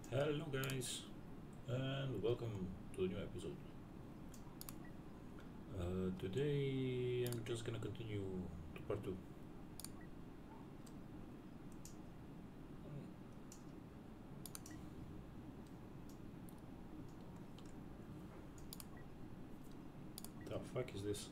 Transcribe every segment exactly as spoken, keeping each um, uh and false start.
Hello guys, and welcome to a new episode. Uh, today I'm just gonna continue to part two. The fuck is this?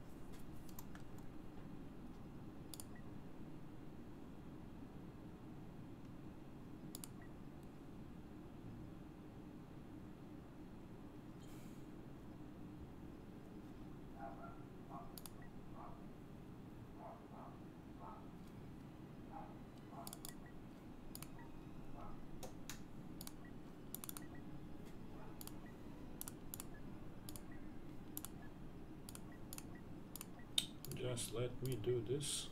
Just let me do this.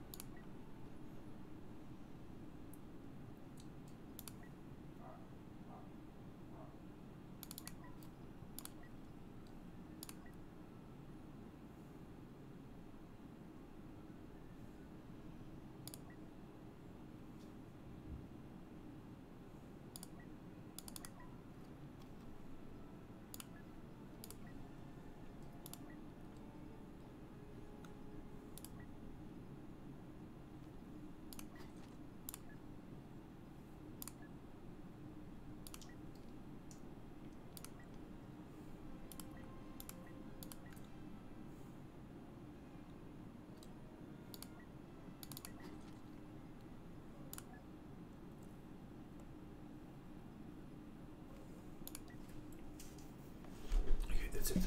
Okay, that's it.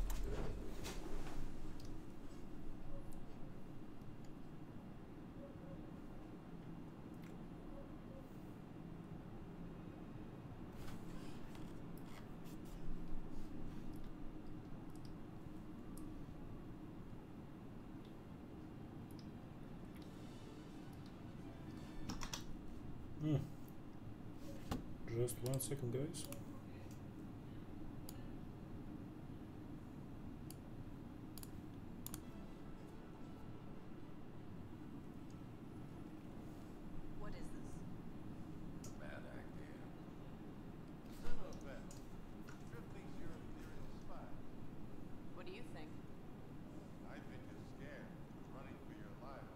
Hmm. Just one second, guys. What is this? Bad idea. Son of a bet. Trip thinks you're a Imperial spy. What do you think? I think you're scared, running for your lives.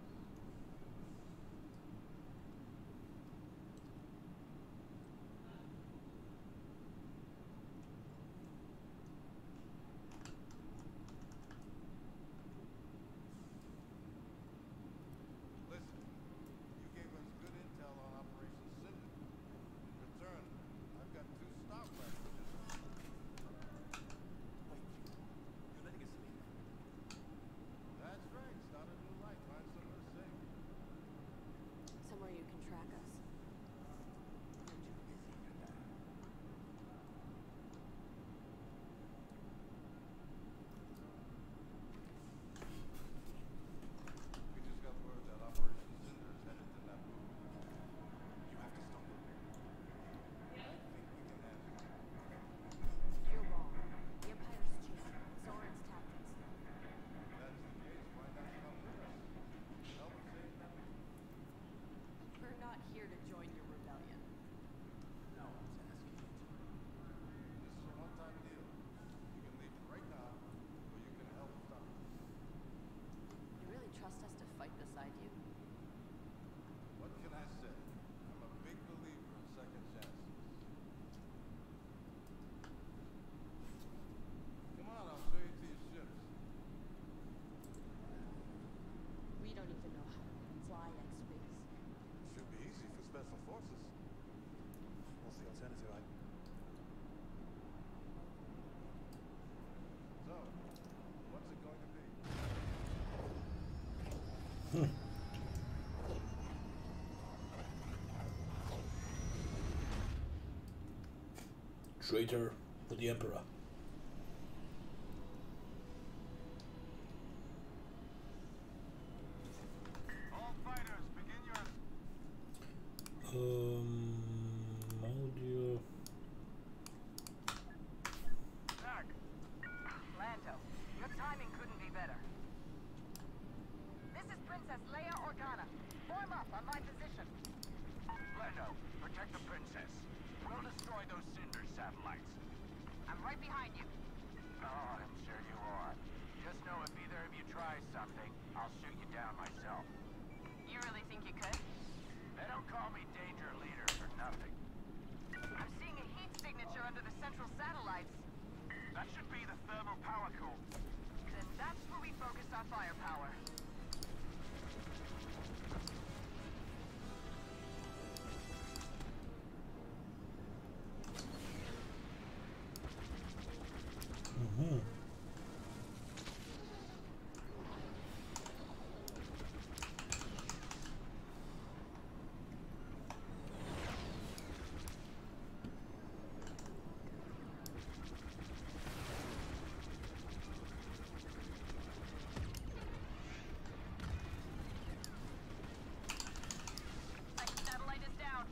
Listen, you gave us good intel on Operation Cinder. In return, I've got two starfighters. Wait, you're letting us leave? That's right. Start a new life. Find somewhere safe. Somewhere you can track us. You're too busy for that. We just got word that Operation Cinder is headed to Naboo. You have to stop them. I think we can handle it. You're wrong. The Empire's cheating. So are its tactics. If that's the case, why not come with us? Help save Naboo. We're not here to join your rebellion. No one's asking you to. This is a one-time deal. You can leave right now, or you can help stop us. You really trust us to fight beside you? What can I say? I'm a big believer in second chances. Come on, I'll show you to your ships. We don't even know how to fly X-Wings. Should be easy for special forces. What's the alternative? I... So, what's it going to be? Traitor to the Emperor. All fighters, begin your... Um, audio. Attack! Lando, your timing couldn't be better. This is Princess Leia Organa. Form up on my position. Lando, protect the princess. We'll destroy those Cinder satellites. I'm right behind you. Oh, I'm sure you are. Just know if either of you tries something, I'll shoot you down myself. You really think you could? They don't call me Danger Leader for nothing. I'm seeing a heat signature under the central satellites. That should be the thermal power core. Then that's where we focus our firepower. Mm-hmm. Second satellite is down.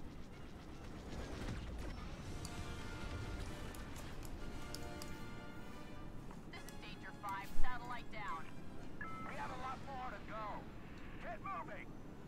This is Danger five, satellite down. We have a lot more to go. Get moving!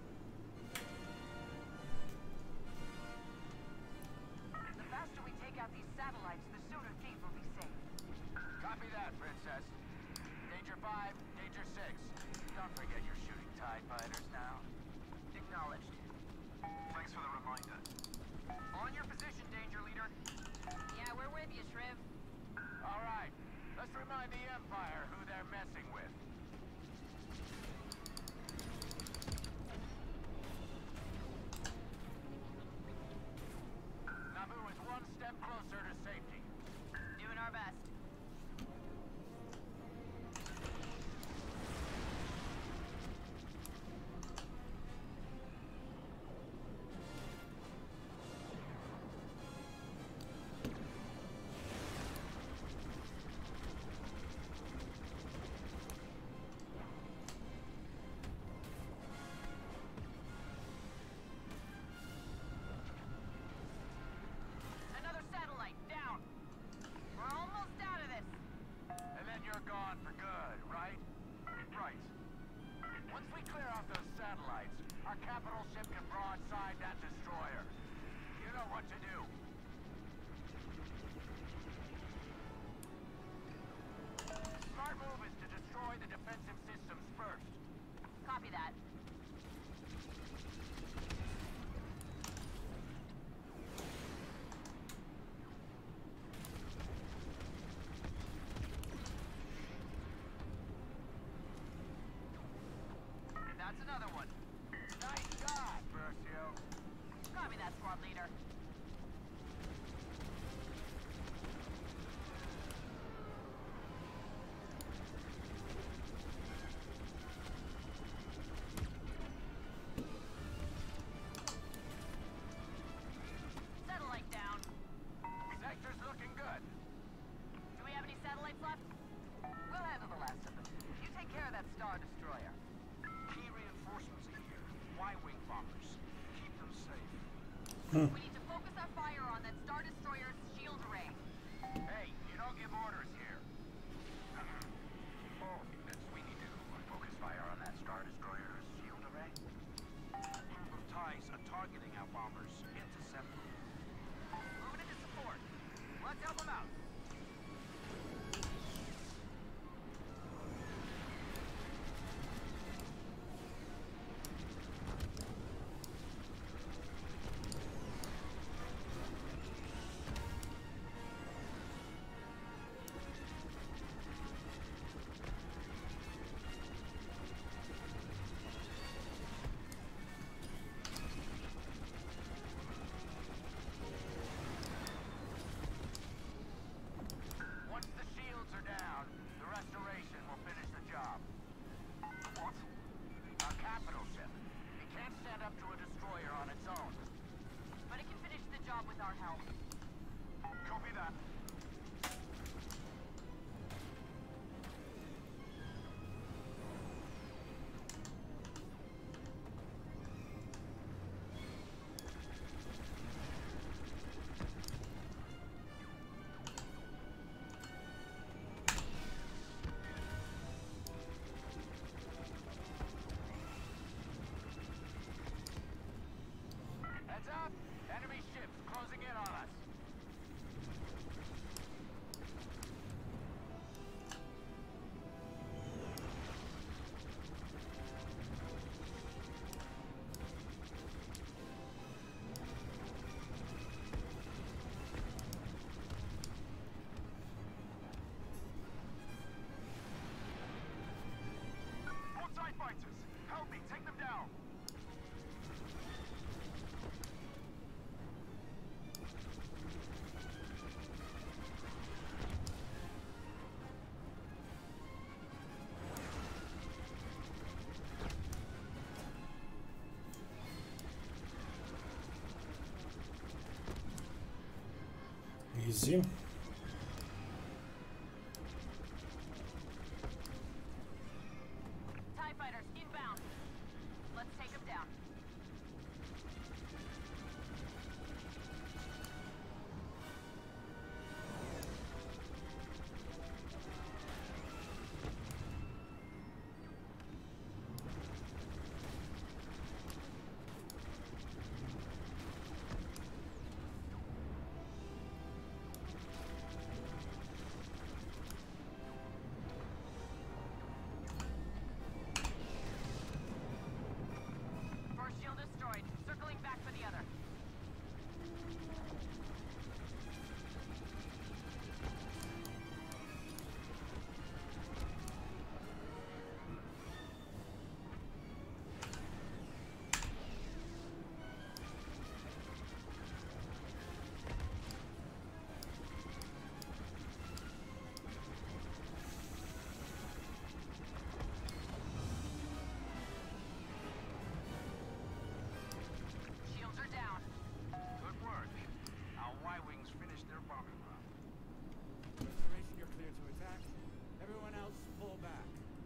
The faster we take out these satellites, the sooner Thief will be safe. Copy that, Princess. Danger five, Danger six. Don't forget you're shooting TIE fighters now. Acknowledged. Thanks for the reminder. On your position, Danger Leader. Yeah, we're with you, Shriv. All right, let's remind the Empire who they're messing with. Naboo is one step closer to safety. Doing our best. Another satellite down. We're almost out of this. And then you're gone for good, right? Right. Once we clear off those satellites, our capital ship can broadside that destroyer. You know what to do. Smart move is to destroy the defensive systems first. Copy that. That's another one. Nice shot, Versio. Copy that, squad leader. Satellite down. Sector's looking good. Do we have any satellites left? We'll handle the last of them. You take care of that Star Destroyer. Key reinforcements are here. Y-wing bombers. Keep them safe. We need to focus our fire on that Star Destroyer's shield array. Hey, you don't give orders here. Oh, that's we need to focus fire on that Star Destroyer's shield array. A group of TIEs are targeting our bombers. Intercept them. Moving into support. Let's help them out. Once the shields are down, the restoration will finish the job. What? Our capital ship. It can't stand up to a destroyer on its own. But it can finish the job with our help. Copy that. Heads up! Enemy ships closing in on us. Easy. TIE fighters inbound. Let's take them down. First shield destroyed. Circling back for the other. Shields are down. Good work. Our Y-Wings finished their bombing run. Restoration, you're clear to attack. Everyone else, pull back.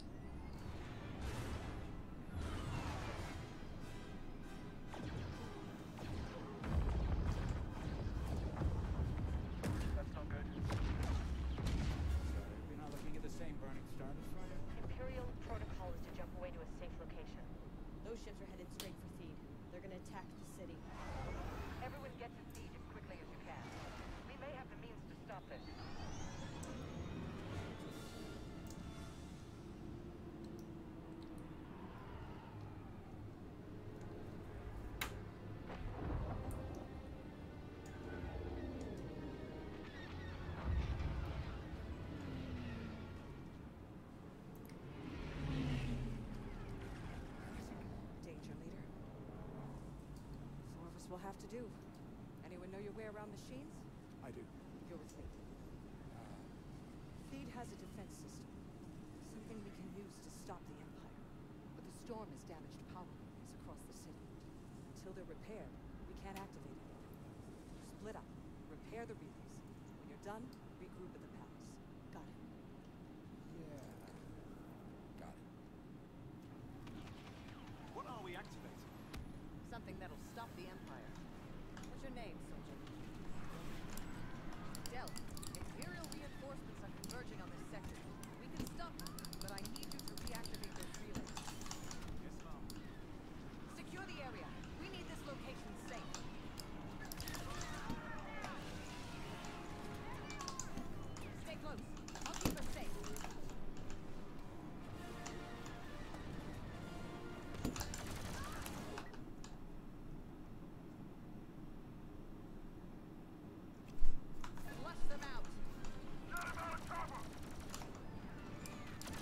That's no good. Sorry, you're not looking at the same burning Star Destroyer? Imperial protocol is to jump away to a safe location. Those ships are headed straight for Theed. They're gonna attack the city. Everyone get to siege as quickly as you can. We may have the means to stop this. Danger, leader. Four of us will have to do. Anyone know your way around machines? I do. You're with me. Uh, Theed has a defense system. Something we can use to stop the Empire. But the storm has damaged power lines across the city. Until they're repaired, we can't activate it. Split up. Repair the relays. When you're done, regroup at the palace. Got it? yeah. Got it. What are we activating? Something that'll stop the Empire. What's your name, soldier? Del, Imperial reinforcements are converging on this sector. We can stop them, but I need you to reactivate those relays. Yes, ma'am. Secure the area. We need this location safe. Stay close. I'll keep us safe. Flush them out. Not about a trouble!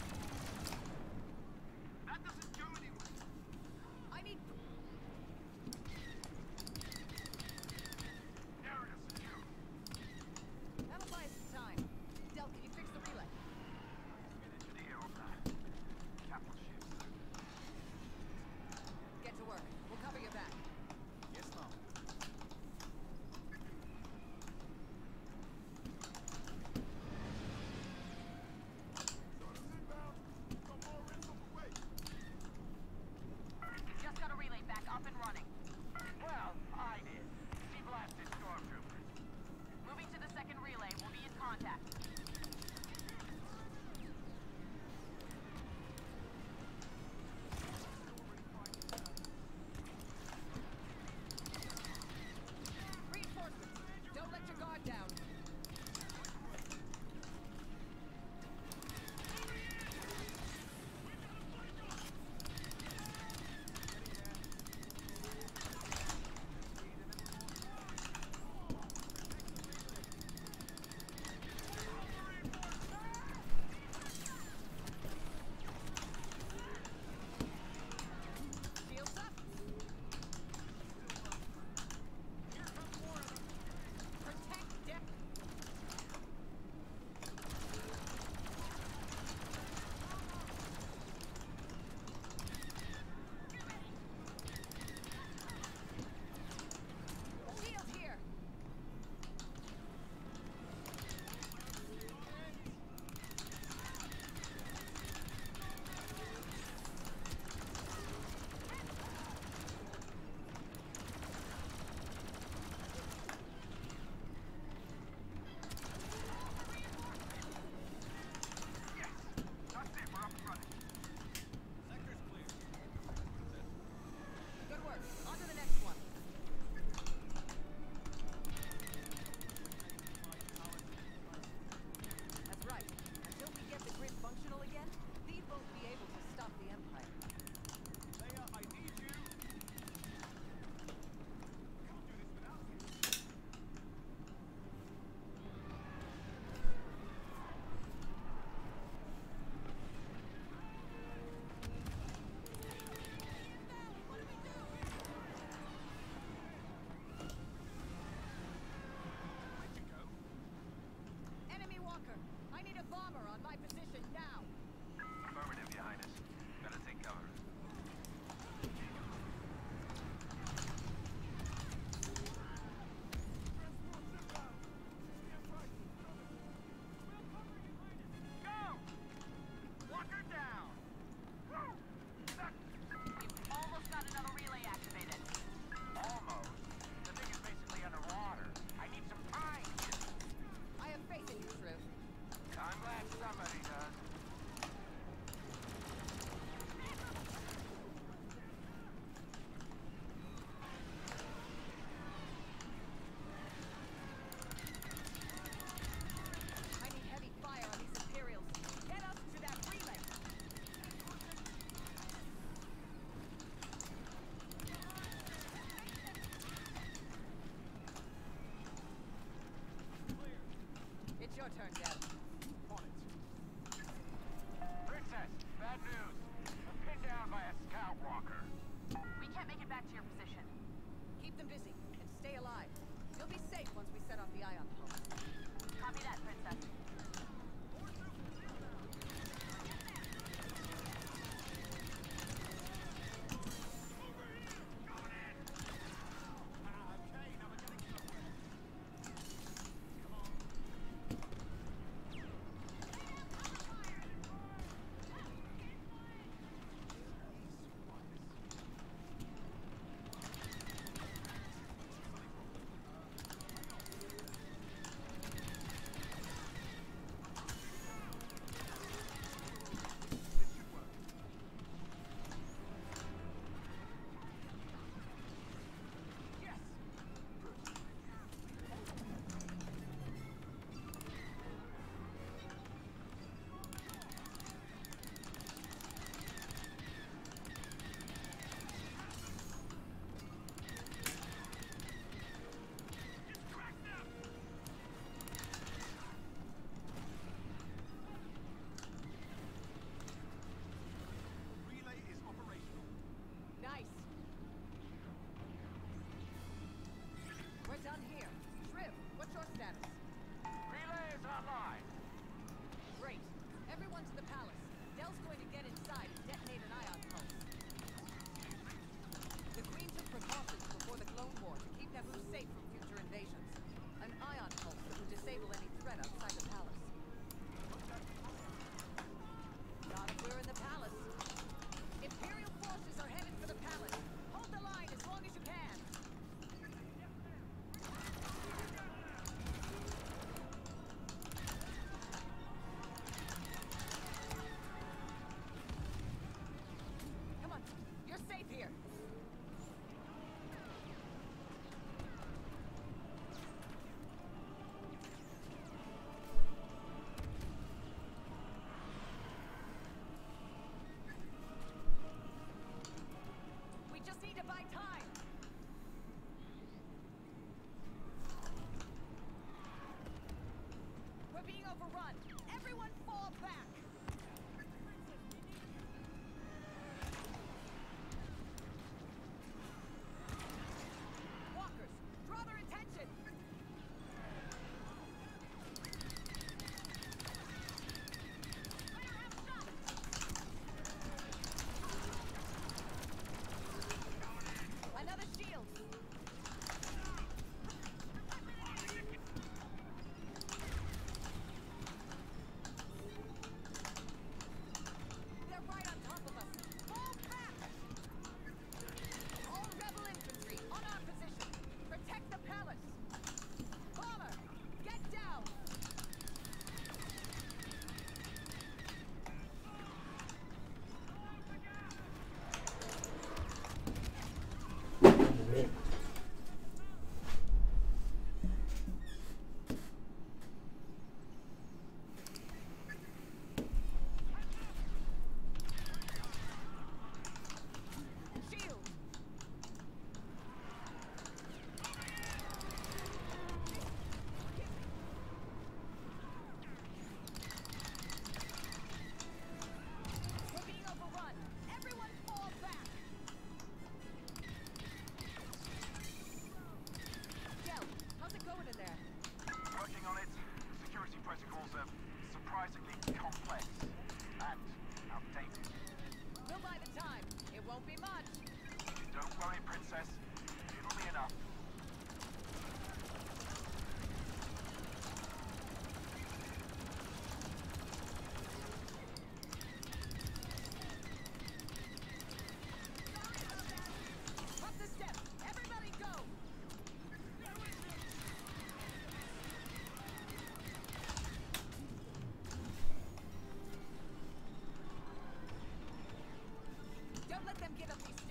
bomber on my position now. Affirmative, Your Highness. Better take cover. Go! Walker down! Woo! We've almost got another relay activated. Almost. The thing is basically underwater. I need some time. I have faith in you, Shrew. I'm glad somebody does. I need heavy fire on these Imperials. Get us to that relay. It's your turn, Deb. On it. Princess, bad news. I'm pinned down by a scout walker. We can't make it back to your position. Keep them busy and stay alive. You'll be safe once we set off the ion pulse. Copy that, Princess.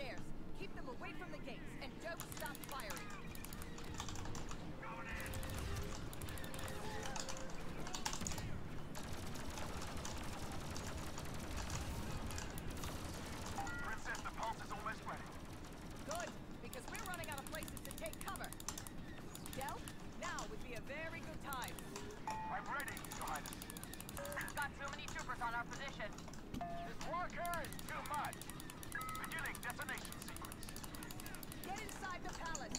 stairs. Keep them away from the gates, and don't stop firing. Princess, the pulse is almost ready. Good, because we're running out of places to take cover. Del, now would be a very good time. I'm ready, Your Highness. Got too many troopers on our position. This Walker is too much. Beginning detonation sequence. Get inside the palace.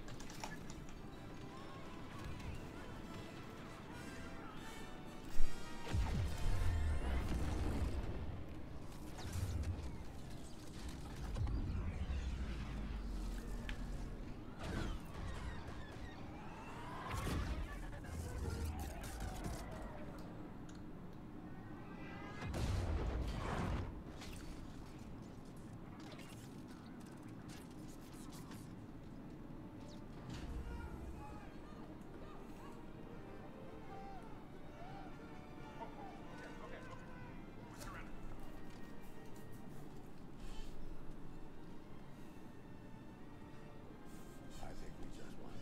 I think we just won.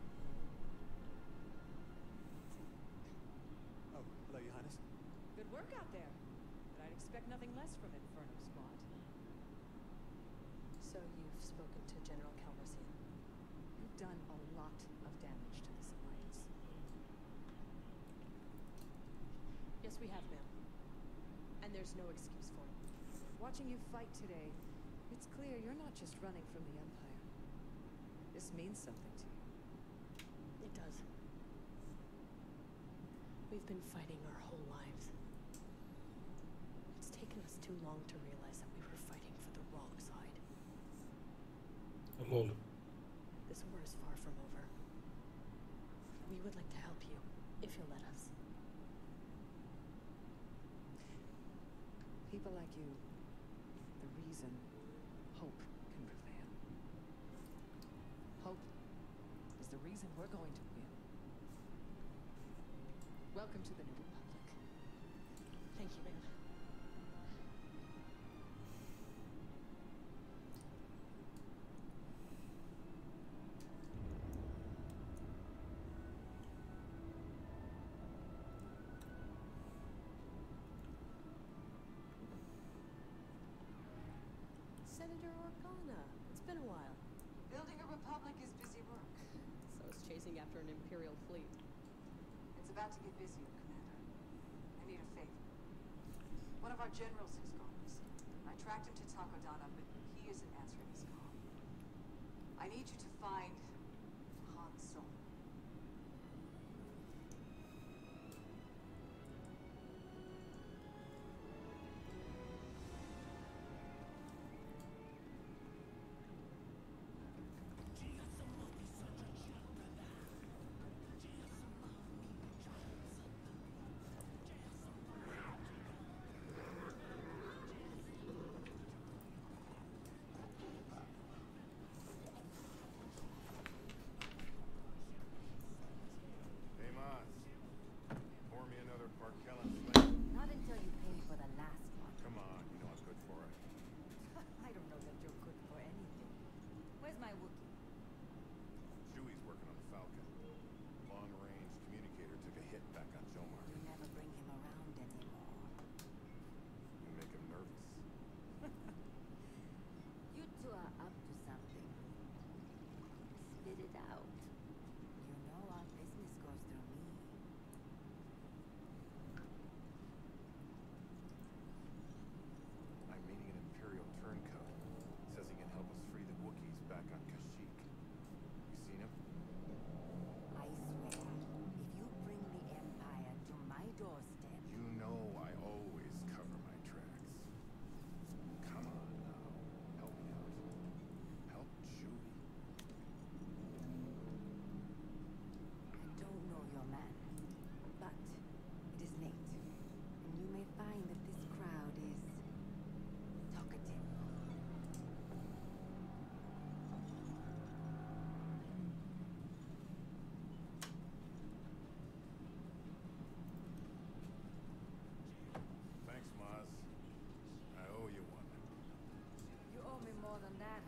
Oh, hello, Your Highness. Good work out there. But I'd expect nothing less from Inferno Squad. So you've spoken to General Calrissian? You've done a lot of damage to this alliance. Yes, we have, ma'am. And there's no excuse for it. Watching you fight today, it's clear you're not just running from the Empire. This means something to you. It does. We've been fighting our whole lives. It's taken us too long to realize that we were fighting for the wrong side. I'm old. This war is far from over. We would like to help you, if you'll let us. People like you, the reason hope can prevail. Hope is the reason we're going to win. Welcome to the New Republic. Thank you, ma'am. Senator Organa, it's been a while. Building a republic is busy work. So is chasing after an Imperial fleet. It's about to get busier, Commander. I need a favor. One of our generals has gone missing. I tracked him to Takodana, but he isn't answering his call. I need you to find Han Solo. Hey, Maz. Pour me another Parkellan Flame. Not until you pay for the last one. Come on, you know I'm good for it. I don't know that you're good for anything. Where's my Wookiee? Chewie's working on the Falcon. Long-range communicator took a hit back on Jomar. You never bring him around anymore. You make him nervous. You two are up to something. Spit it out. You know our business goes through me. I'm meeting an Imperial turncoat. Says he can help us free the Wookiees back on Kashyyyk. You seen him? I swear, if you bring the Empire to my doorstep, You know I always cover my tracks. Come on now. Help me out. Help Chewie. I don't know your man, but it is late, and you may find that this crowd is talkative. Thanks, Maz. I owe you one. You owe me more than that,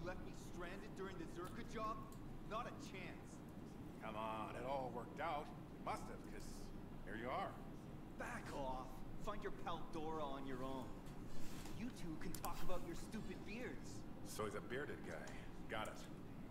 left me stranded during the Zerka job? Not a chance. Come on, it all worked out. It must have, because here you are. Back off. Find your pal Dora on your own. You two can talk about your stupid beards. So he's a bearded guy. Got it.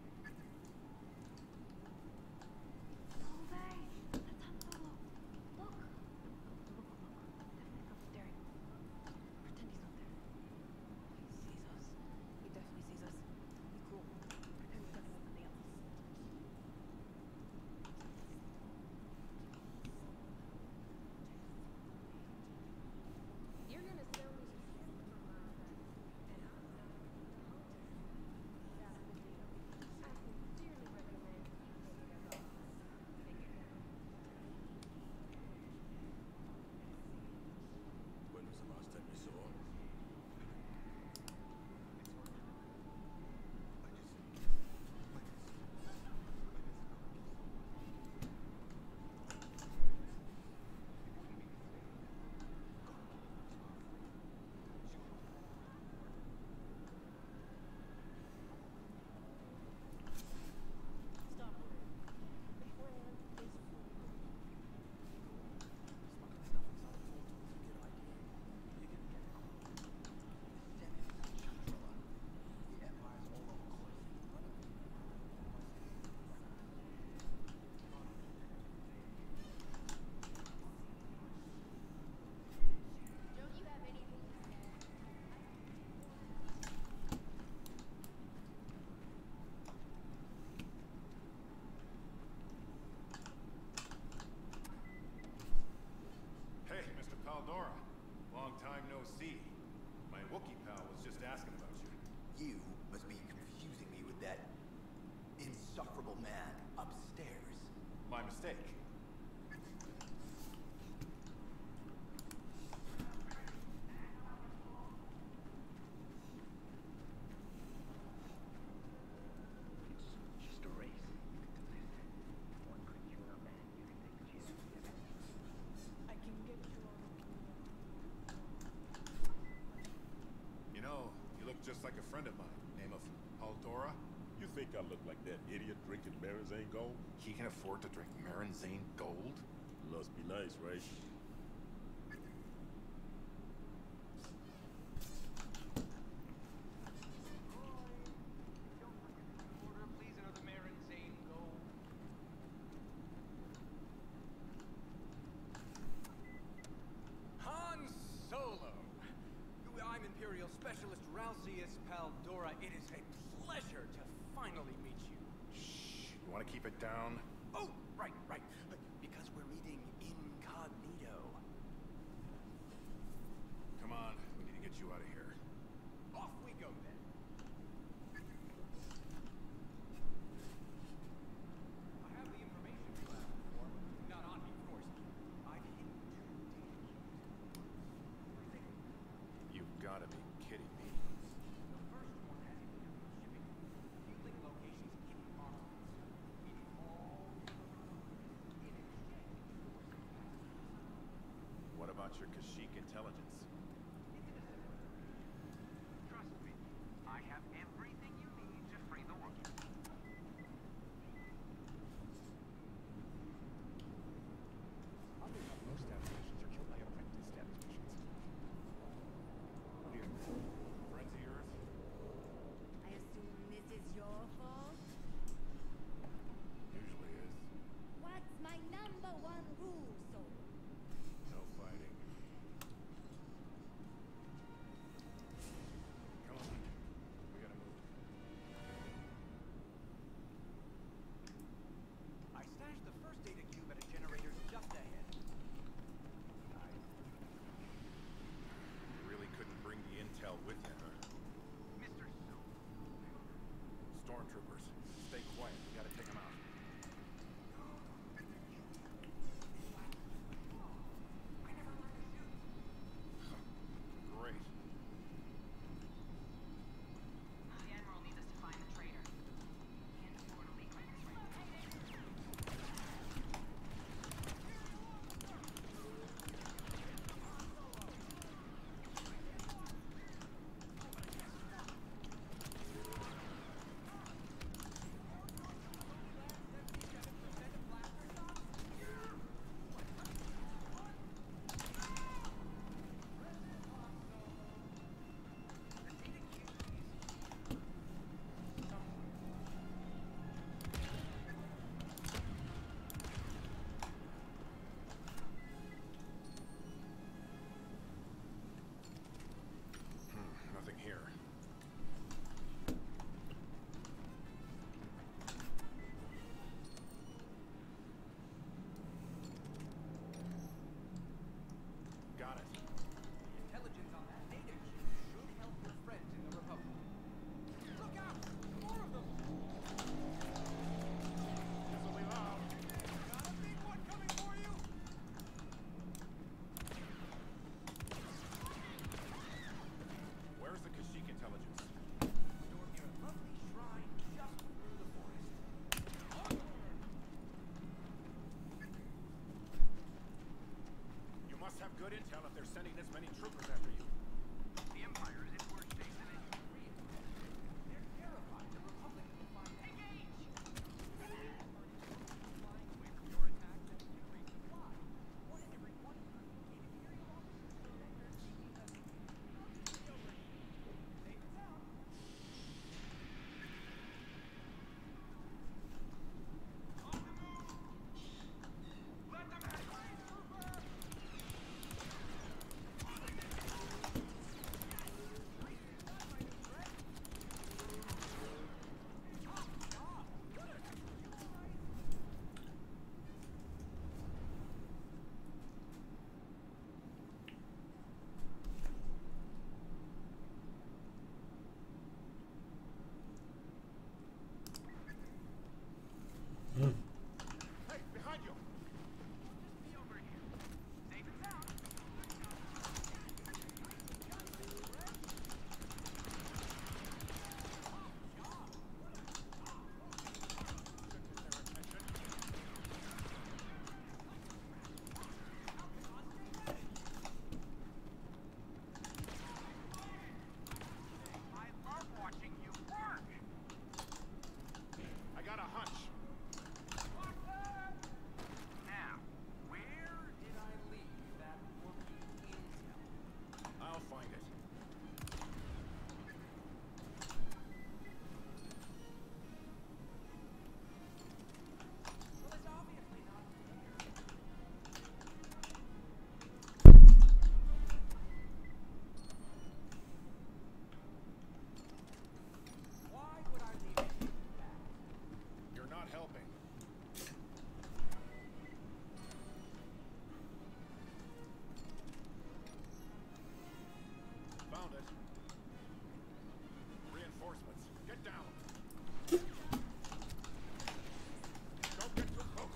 Dora, long time no see. My Wookiee pal was just asking about you. You must be confusing me with that insufferable man upstairs. My mistake. It's just a race. One particular man you can take the chance. I can get you on. You know, you look just like a friend of mine, name of Dora. You think I look like that idiot drinking Marizane Gold? He can afford to drink Marinzane Gold? Must be nice, right? Please another Marinzane Gold. Han Solo! I'm Imperial Specialist Ralcius Paldora. It is a pleasure to finally meet you. Shh. You want to keep it down? Oh, right, right. Because we're meeting incognito. Come on, we need to get you out of here. Off we go then. I have the information you asked for. Not on me, of course. I've hidden two data cubes. You've got to be kidding me. The first one has illegal shipping, fueling locations in armaments. In all in exchange for some What about your Kashyyyk intelligence? Trust me, I have everything you need to free the world. Oddly enough, most statisticians are killed by apprentice statisticians. What are you, friends of yours? I assume this is your fault? Usually is. What's my number one rule, Soul? No fighting. Come on. We gotta move. I stashed the first data cube at a generator just ahead. You really couldn't bring the intel with you, huh? Mister Silver. Stormtroopers, stay quiet. We gotta take them out. Great. The Admiral needs us to find the traitor. Can't afford a leak like this right now. have good intel if they're sending this many troopers after you. The Empire is in worse shape than any Korea. They're terrified the Republic will find engage! Flying away from your attack that you agreed to fly. One in every one hundred Imperial officers no longer seeking us. Safe and sound. On the move! Let them have way, trooper! Hey, behind you! Just be over here. Safe and sound. I love watching you work! I got a hunch. Now, where did I leave that working intel? I'll find it. Well, it's obviously not here. Why would I leave it back? You're not helping. Found it. Reinforcements. Get down. Don't get too close.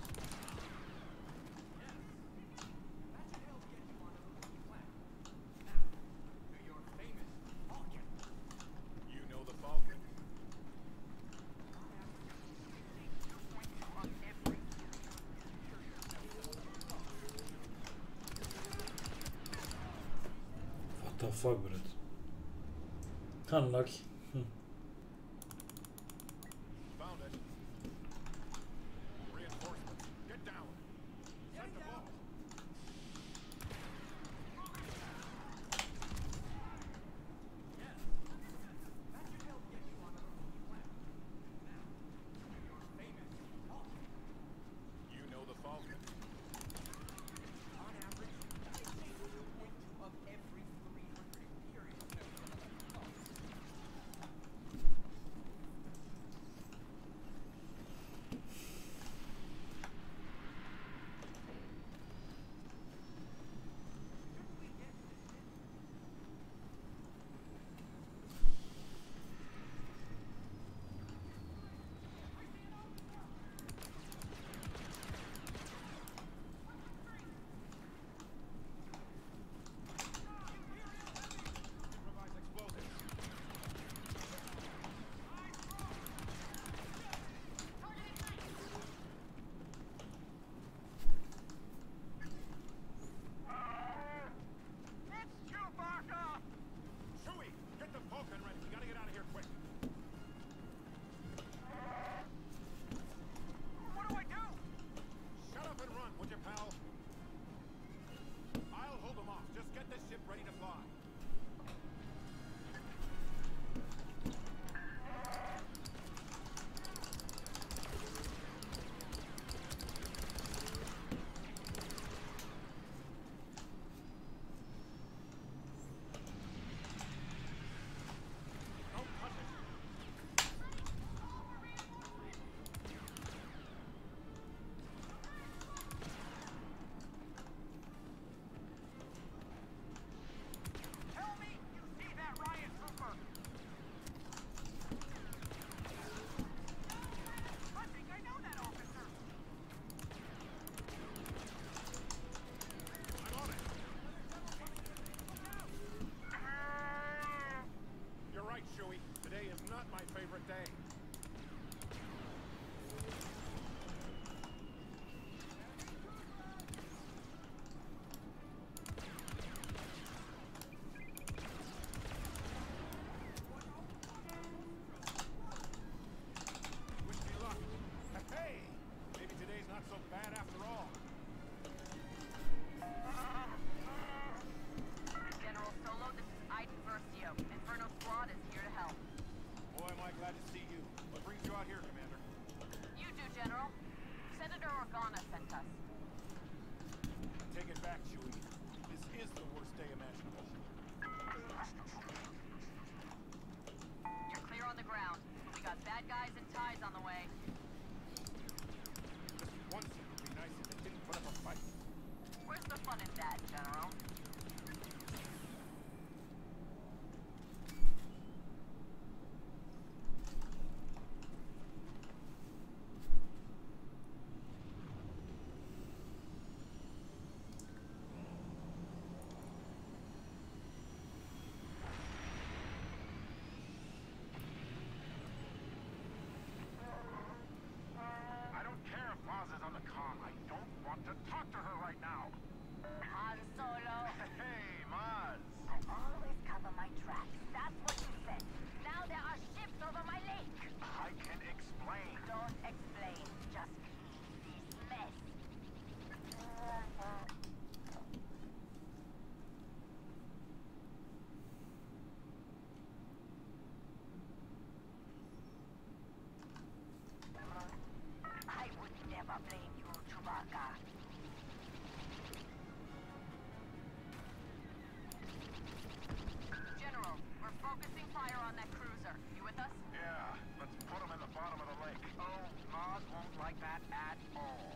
That should help get you on a moving plan. Now, to your famous Falcon. You know the Falcon. What the fuck, Brett? Unlucky. Hmm. Found it. Reinforcements. Get down. Set the ball. That should help get you on a moving plan. Now, to your famous Falcon. You know the Falcon. On average, I say two point two of every three hundred Imperial members. Shouldn't we get to this? Improvise explosives. It's Chewbacca! Chewie, get the Falcon ready. We gotta get out of here quick. What do I do? Shut up and run, would you, pal? I'll hold them off. Just get this ship ready to fly. Don't touch it. Tell me you see that riot trooper! I think I know that officer! I'm on it. You're right, Chewie. Today is not my favorite day. Organa sent us. Take it back, Chewie. This is the worst day imaginable. You're clear on the ground, but we got bad guys and ties on the way. Just once it would be nice if it didn't put up a fight. Where's the fun in that, General? I don't care if Maz is on the comm. I don't want to talk to her right now. Han Solo. Hey, Maz. I always cover my tracks. That's what you said. Now there are ships over my lake. I can explain. Don't explain. Just clean this mess. I would never blame you, Chewbacca. General, we're focusing fire on that cruiser. You with us? Yeah, let's put him in the bottom of the lake. Oh, Maz won't like that at all.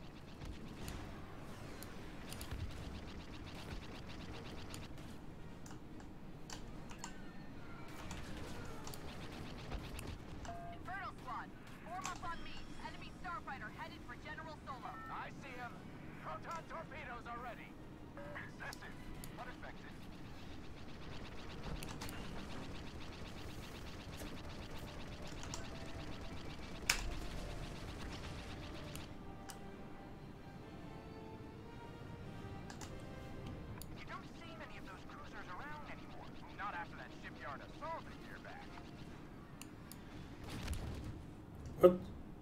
Inferno Squad, form up on me. Enemy starfighter headed for General Solo. I see him. Proton torpedoes are ready. Excessive, but effective. You don't see many of those cruisers around anymore. Not after that shipyard assault a year back. What?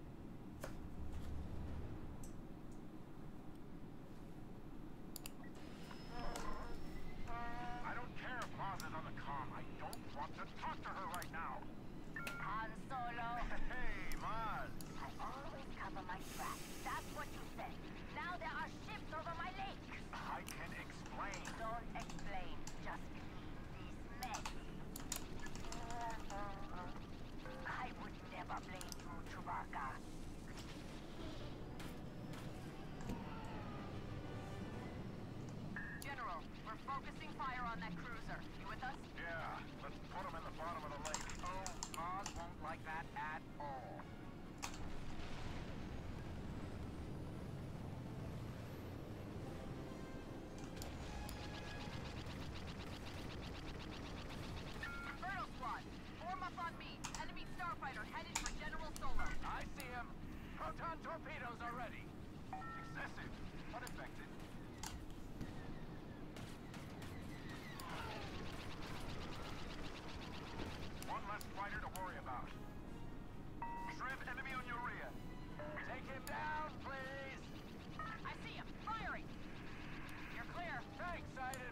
I don't care if Maz is on the comm. I don't want to talk to her right now. Han Solo. Hey, Maz. I always cover my tracks. That's what you said. Now there are ships over my lake. I can explain. Don't explain. Just clean this mess. I would never blame you, Chewbacca. General, we're focusing fire on that cruiser. You with us? Yeah, let's put him in the bottom of the lake. Oh, Maz won't like that at all. Inferno Squad, form up on me. Enemy starfighter headed for General Solo. I see him. Proton torpedoes are ready. Excessive, but effective. One less fighter to worry about. Shrimp enemy on your rear. Take him down, please. I see him. Firing. You're clear. Thanks, Aiden.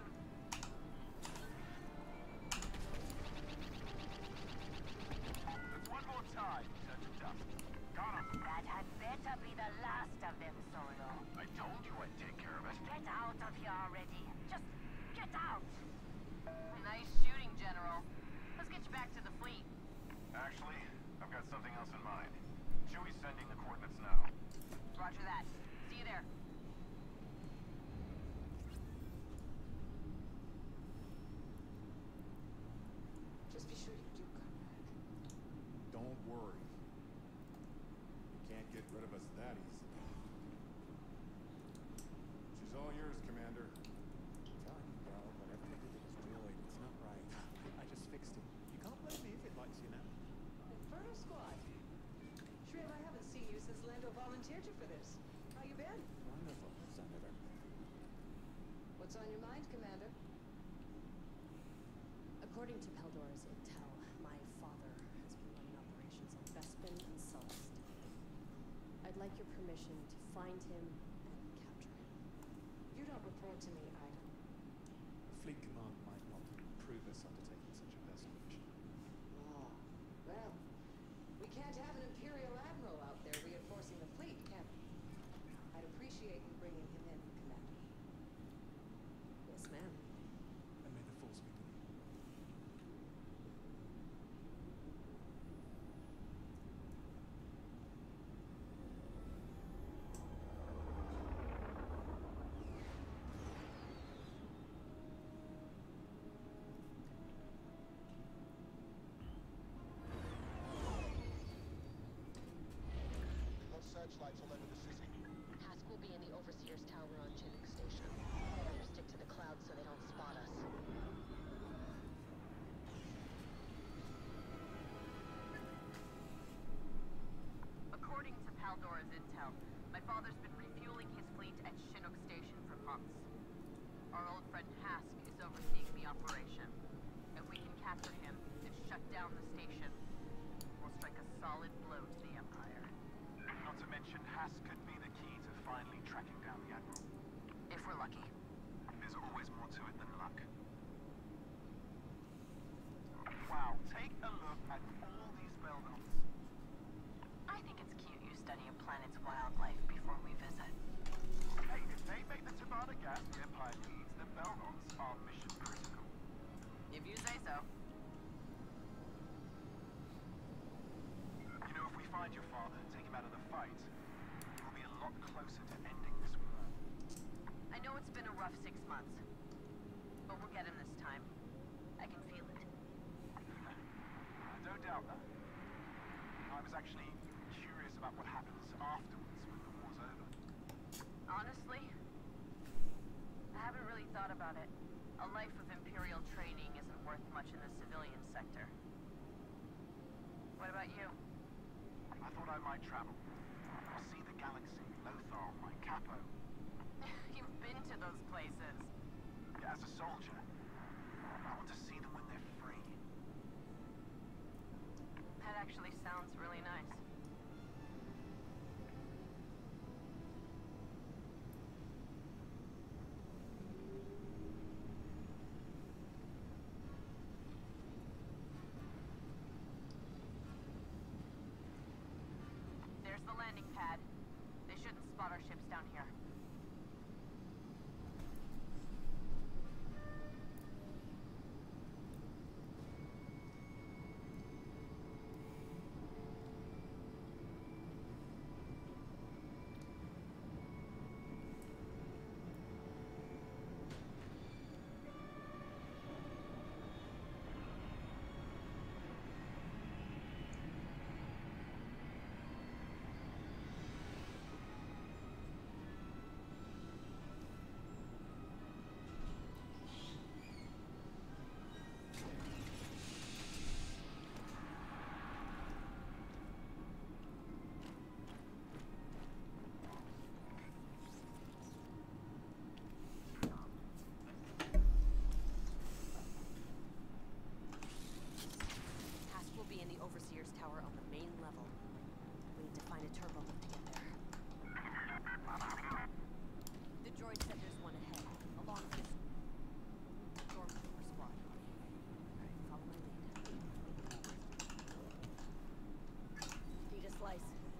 That's one more time, touch of dust. Got him. That had better be the last of them, Solo. I told you I'd take care of it. Get out of here already. Just get out. Nice shooting, General. Let's get you back to the fleet. Actually, I've got something else in mind. Chewie's sending the coordinates now. Roger that. See you there. Just be sure you do come back. Don't worry. You can't get rid of us that easy. She's all yours, Commander. I'm telling you, bro, whatever they did to this droid, it's not right. I just fixed it. You can't blame me if it likes you now. Inferno Squad. Shrim, I haven't seen you since Lando volunteered you for this. How you been? Wonderful, Senator. What's on your mind, Commander? According to Paldora's intel, my father has been running operations on Bespin and Sullust. I'd like your permission to find him and capture him. You don't report to me, Ida. Fleet Command might not approve us undertaking such a personal mission. Ah, well, we can't have an Imperial Admiral out there reinforcing the fleet, can we? I'd appreciate you bringing him in, Commander. Yes, ma'am. And may the Force be with you. Searchlights all over the city. Task will be in the Overseer's Tower on Chinook Station. Better stick to the clouds so they don't spot us. According to Paldora's intel, my father's been refueling his fleet at Chinook Station for months. Our old friend Hask is overseeing the operation. If we can capture him and shut down the station, we'll strike a solid blow to the Empire. Not to mention, Hask could be the key to finally tracking down the Admiral. If we're lucky. There's always more to it than luck. Wow, take a look at all these Beldons. I think it's cute you study a planet's wildlife before we visit. Hey, if they make the Tabata Gap the Empire needs, then Beldons are mission critical. If you say so. You know, if we find your father and take him out of the fight, we'll be a lot closer to ending this war. I know it's been a rough six months, but we'll get him this time. I can feel it. I don't doubt that. I was actually curious about what happens afterwards when the war's over. Honestly, I haven't really thought about it. A life of Imperial training isn't worth much in the civilian sector. What about you? I thought I might travel. I'll see the galaxy, Lothal, my capo. You've been to those places. Yeah, as a soldier, I want to see them when they're free. That actually sounds really nice. There's the landing pad. They shouldn't spot our ships down here. Overseer's Tower on the main level. We need to find a turbo lift to get there. The droid said there's one ahead, along this stormtrooper squad. Alright, follow my lead. Need a slice.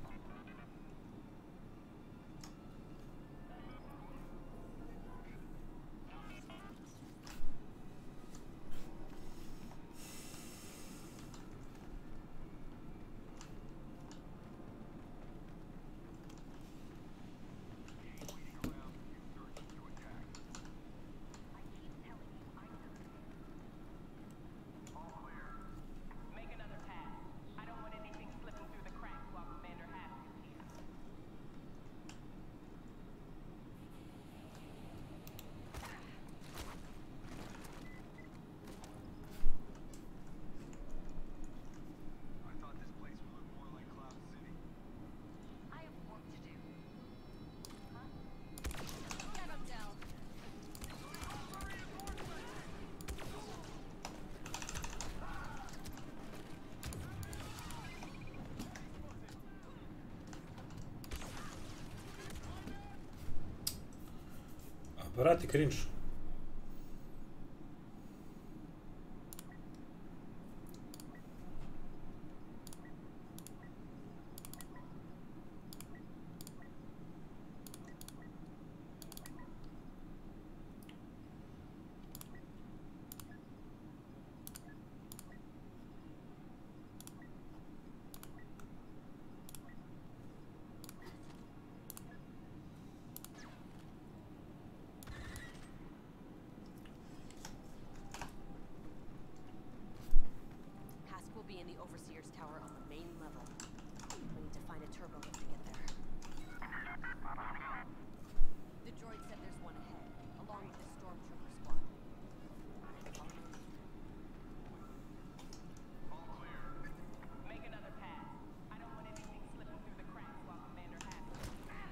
Аппарат и кринж. be in the Overseer's Tower on the main level. We need to find a turbo lift to get there. The droid said there's one ahead, along with the stormtrooper squad. All clear. Make another pass. I don't want anything slipping through the cracks while Commander has it.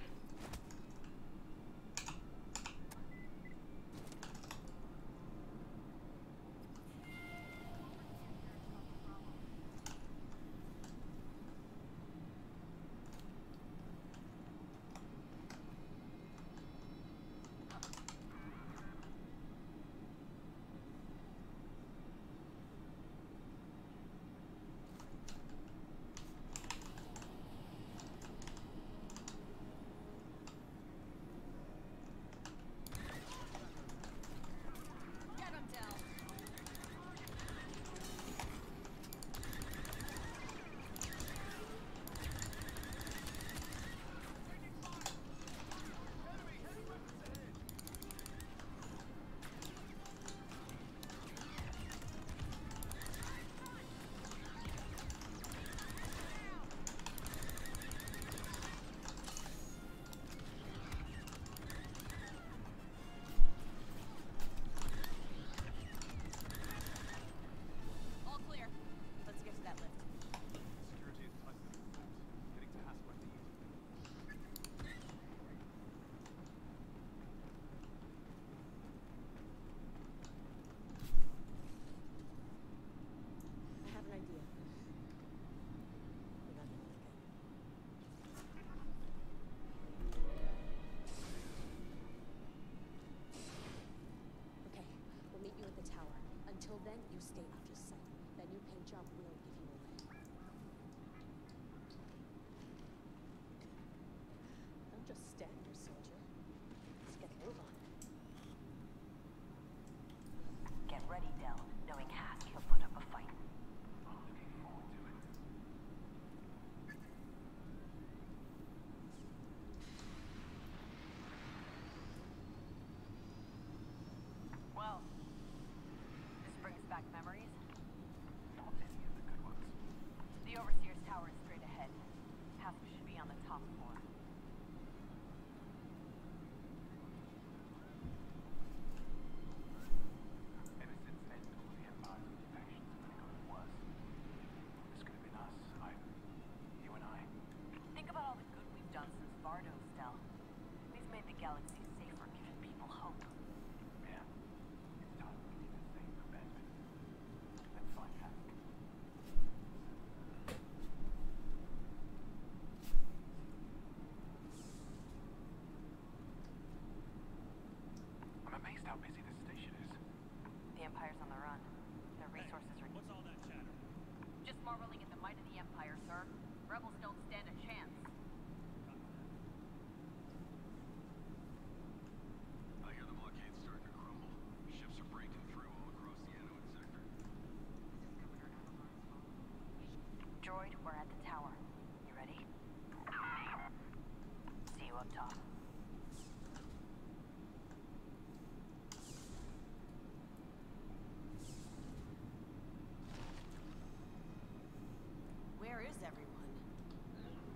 Get him, Del! All clear. Let's get to that lift. Security is tight. Getting to Hask might be easy. I have an idea. We're not doing it again. Okay, we'll meet you at the tower. Until then, you stay out of sight. That new paint job will give you away. Don't just stand there, soldier. Let's get a move on. Get ready, Del. Knowing Hask, he'll put up a fight. I'm looking forward to it. Well, this brings back memories. Not any of the good ones. The Overseer's Tower is straight ahead. Hask should be on the top floor. Ever since then, all the Empire's defections have only gotten worse. This could have been us, either you and I. Think about all the good we've done since Vardos, Del. We've made the galaxy safer, given people hope. Yeah. It's time we did the same for Bespin. Let's find Hask. I'm amazed how busy this station is. The Empire's on the run. Their resources are... What's all that chatter? Just marveling at the might of the Empire, sir. Rebels don't stand a chance. I hear the blockade's starting to crumble. Ships are breaking through all across the Anoid sector. Droid, we're at the tower. You ready? See you up top. Where is everyone?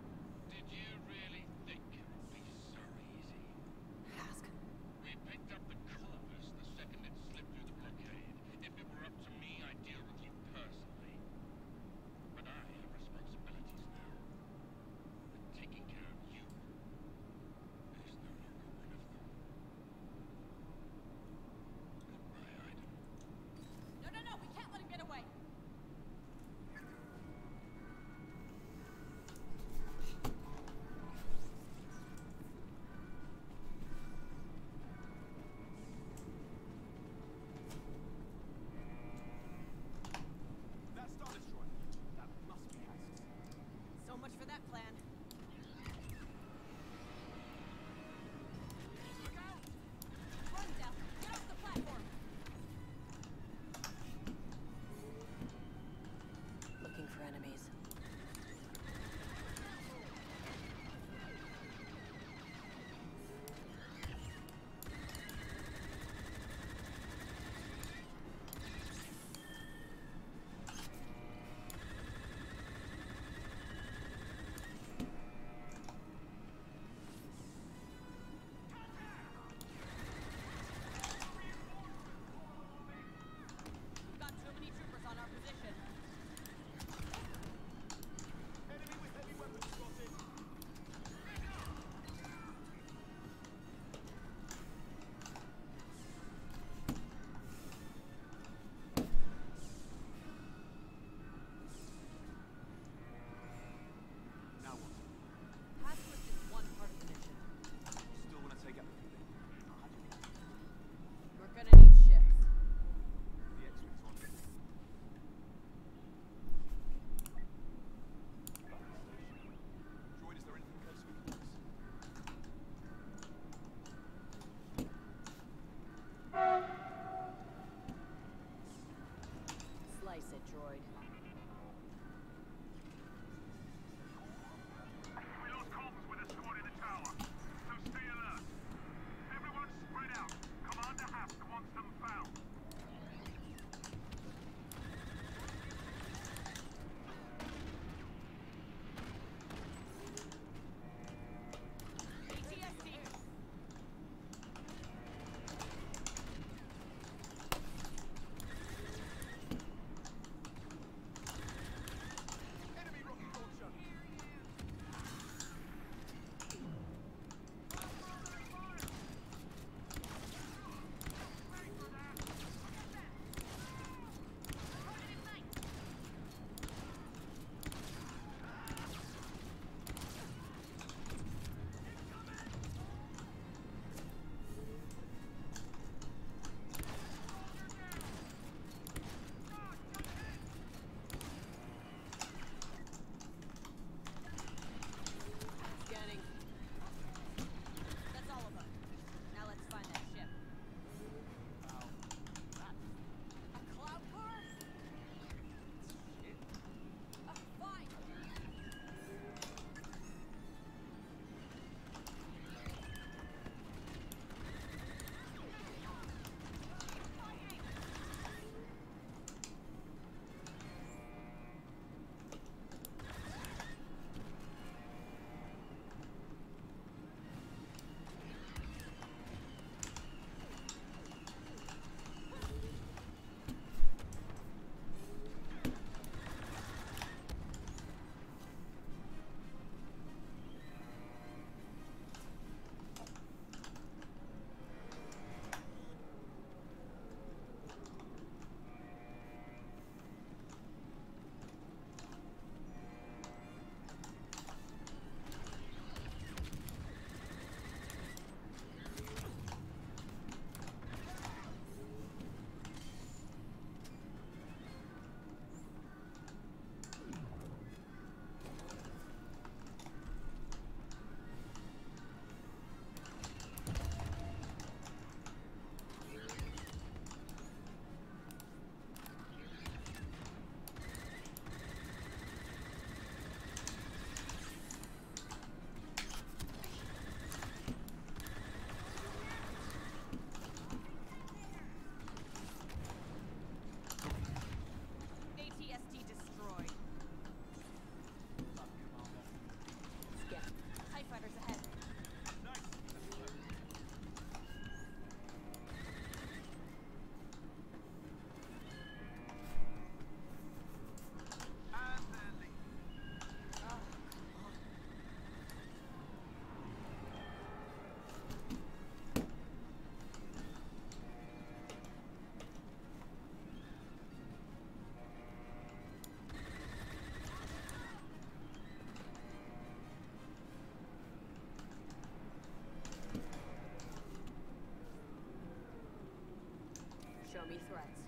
me threats.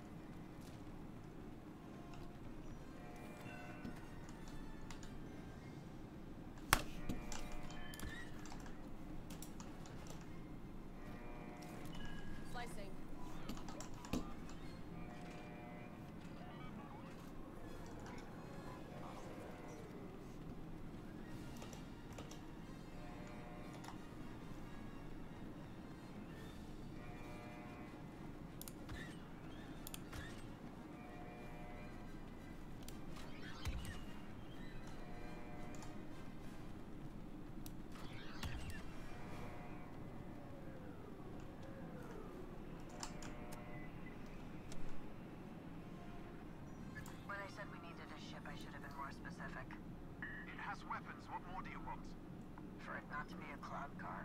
Slicing. When I said we needed a ship, I should have been more specific. It has weapons. What more do you want? For it not to be a cloud car.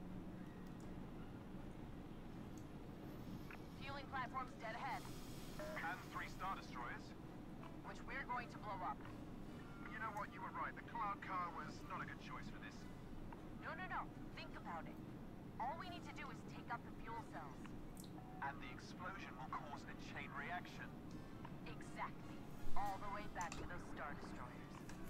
Fueling platforms dead ahead, And three Star Destroyers? which we're going to blow up. You know what? You were right. The cloud car was not a good choice for this. No, no, no. Think about it. All we need to do is take out the fuel cells. And the explosion will cause a chain reaction. Exactly. All the way back to those Star Destroyers.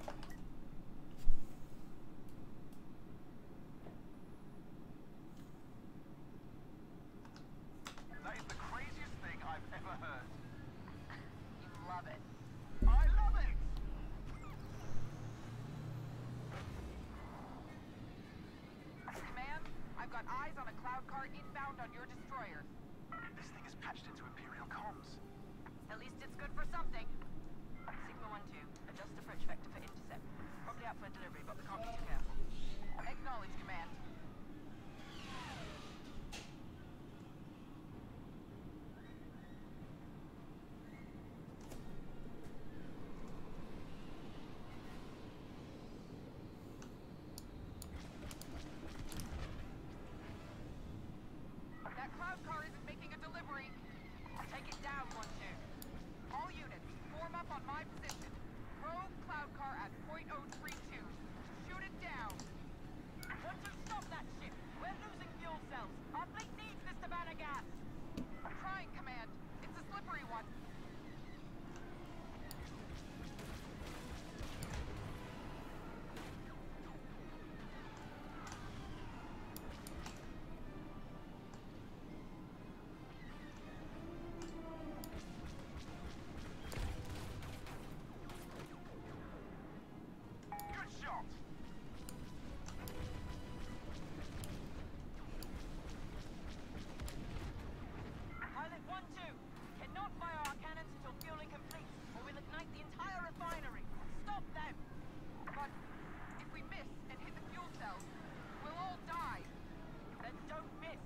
That is the craziest thing I've ever heard. You love it. I love it! Command, I've got eyes on a cloud car inbound on your destroyer. This thing is patched into Imperial comms. At least it's good for something. Sigma one two, adjust the French vector for intercept. Probably out for delivery, but we can't be too careful. Acknowledge, Command. That cloud car isn't making a delivery. Take it down, one two. All units, form up on my position. Rogue cloud car at point oh three two. Shoot it down. One two, stop that ship. We're losing fuel cells. Our fleet needs this Savannah gas. I'm trying, Command. It's a slippery one. Good shot! Pilot one two, cannot fire our cannons until fueling completes, or we'll ignite the entire refinery. Stop them! But if we miss and hit the fuel cells, we'll all die. Then don't miss.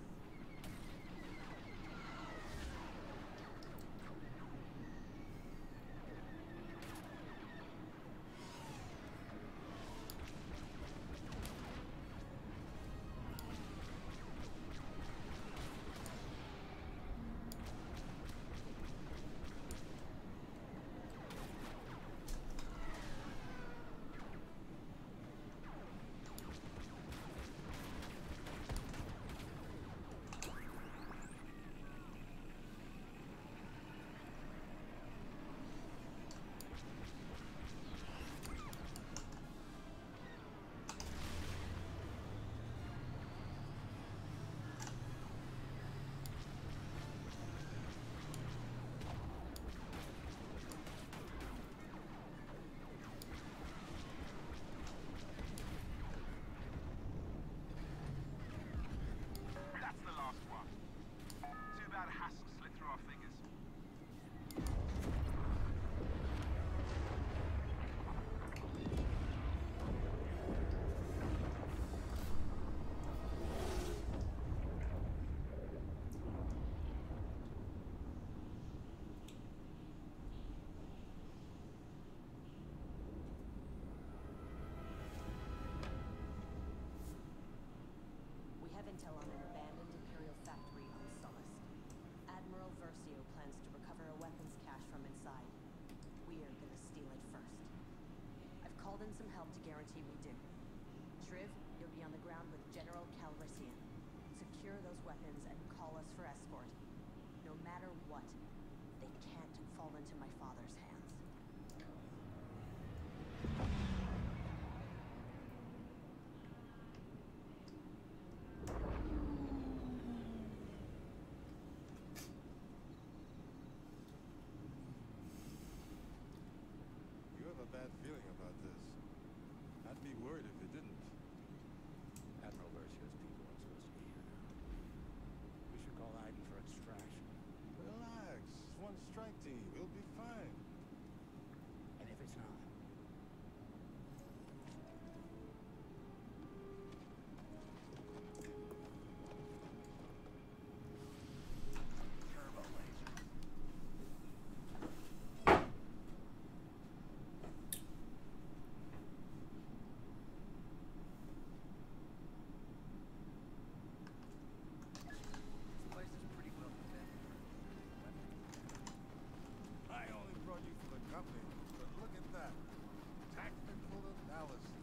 That's the last one. Too bad Hask slipped through our fingers. We have intel on an abandoned Imperial factory on Sullust. Admiral Versio plans to recover a weapons cache from inside. We're gonna steal it first. I've called in some help to guarantee we do. Shriv, you'll be on the ground with General Calrissian. Secure those weapons and call us for escort. No matter what, they can't fall into my father's hands. You have a bad feeling about this. I'd be worried if you didn't. Admiral Versio's people aren't supposed to be here now. We should call Aiden for extraction. Relax. It's one strike team. We'll be fine. And if it's not? Turbo laser. This place is pretty well defended. I only brought you for the company, but look at that. Tactical analysis.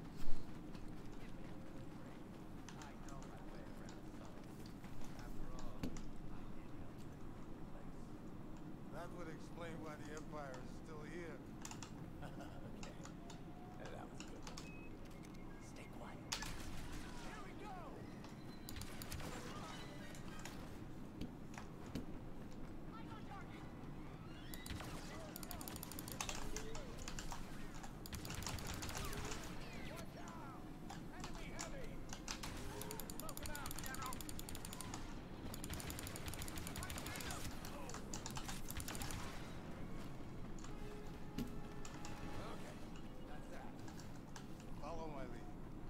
I know my way around Summit. After all, I did help build the place. That would explain why the Empire is still here. Okay. That was good. Stay quiet. Here we go! Eyes on target! One down! Enemy heavy! Smoke him out, General! Okay, that's that. Follow my lead.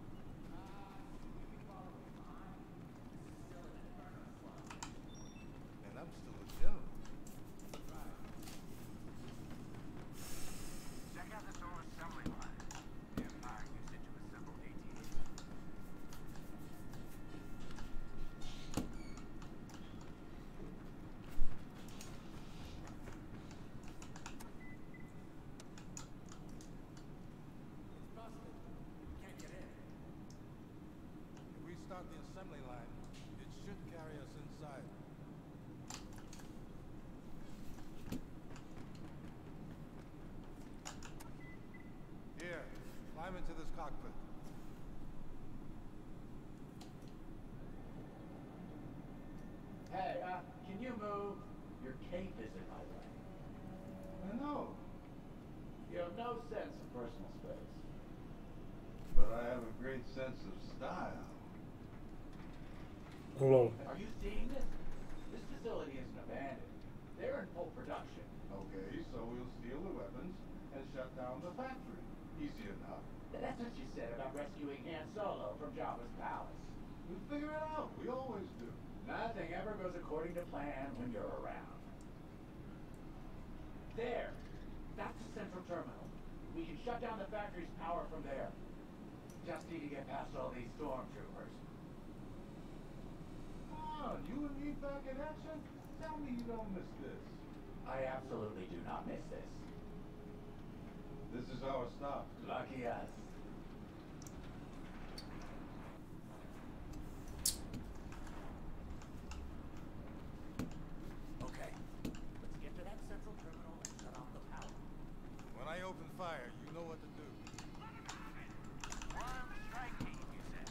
And I'm still a general. Check out the door assembly line. The Empire used it to assemble A T As. It's busted. We can't get in. If we start the assembly line, it should carry us inside. Here, climb into this cockpit. Hey, uh, can you move? Your cape is in my way. I know. You have no sense of personal space. But I have a great sense of style. Lol. Are you seeing this? This facility isn't abandoned. They're in full production. Okay, so we'll steal the weapons and shut down the factory. Easy enough. That's what you said about rescuing Han Solo from Jabba's palace. We'll figure it out. We always do. Nothing ever goes according to plan when you're around. There. That's the central terminal. We can shut down the factory's power from there. Just need to get past all these stormtroopers. Come on, you and me back in action? Tell me you don't miss this. I absolutely do not miss this. This is our stop. Lucky us. Okay, let's get to that central terminal and shut off the power. When I open fire, you know what to do. One strike team, you said.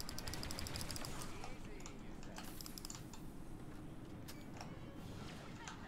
Easy, you said.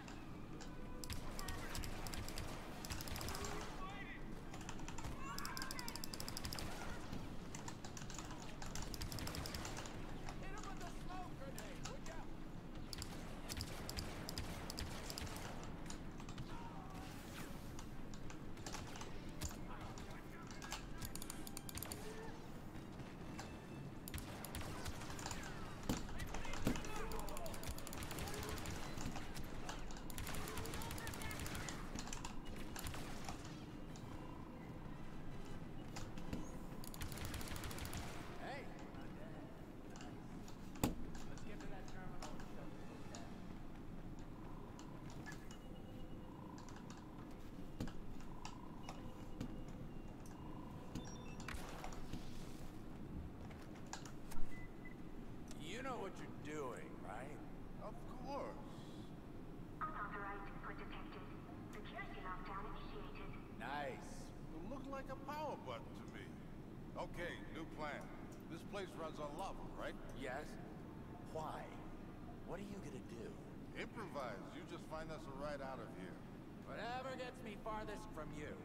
know what you're doing, right? Of course. Unauthorized input detected. Security lockdown initiated. Nice. It looked like a power button to me. Okay, new plan. This place runs on lava, right? Yes? Why? What are you gonna do? Improvise. You just find us a ride out of here. Whatever gets me farthest from you.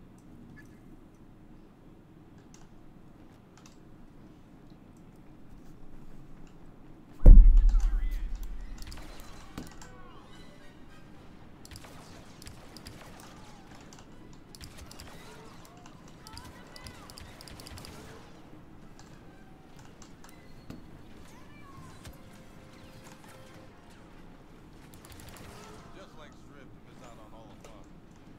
Just like Strip to miss out on all the fun.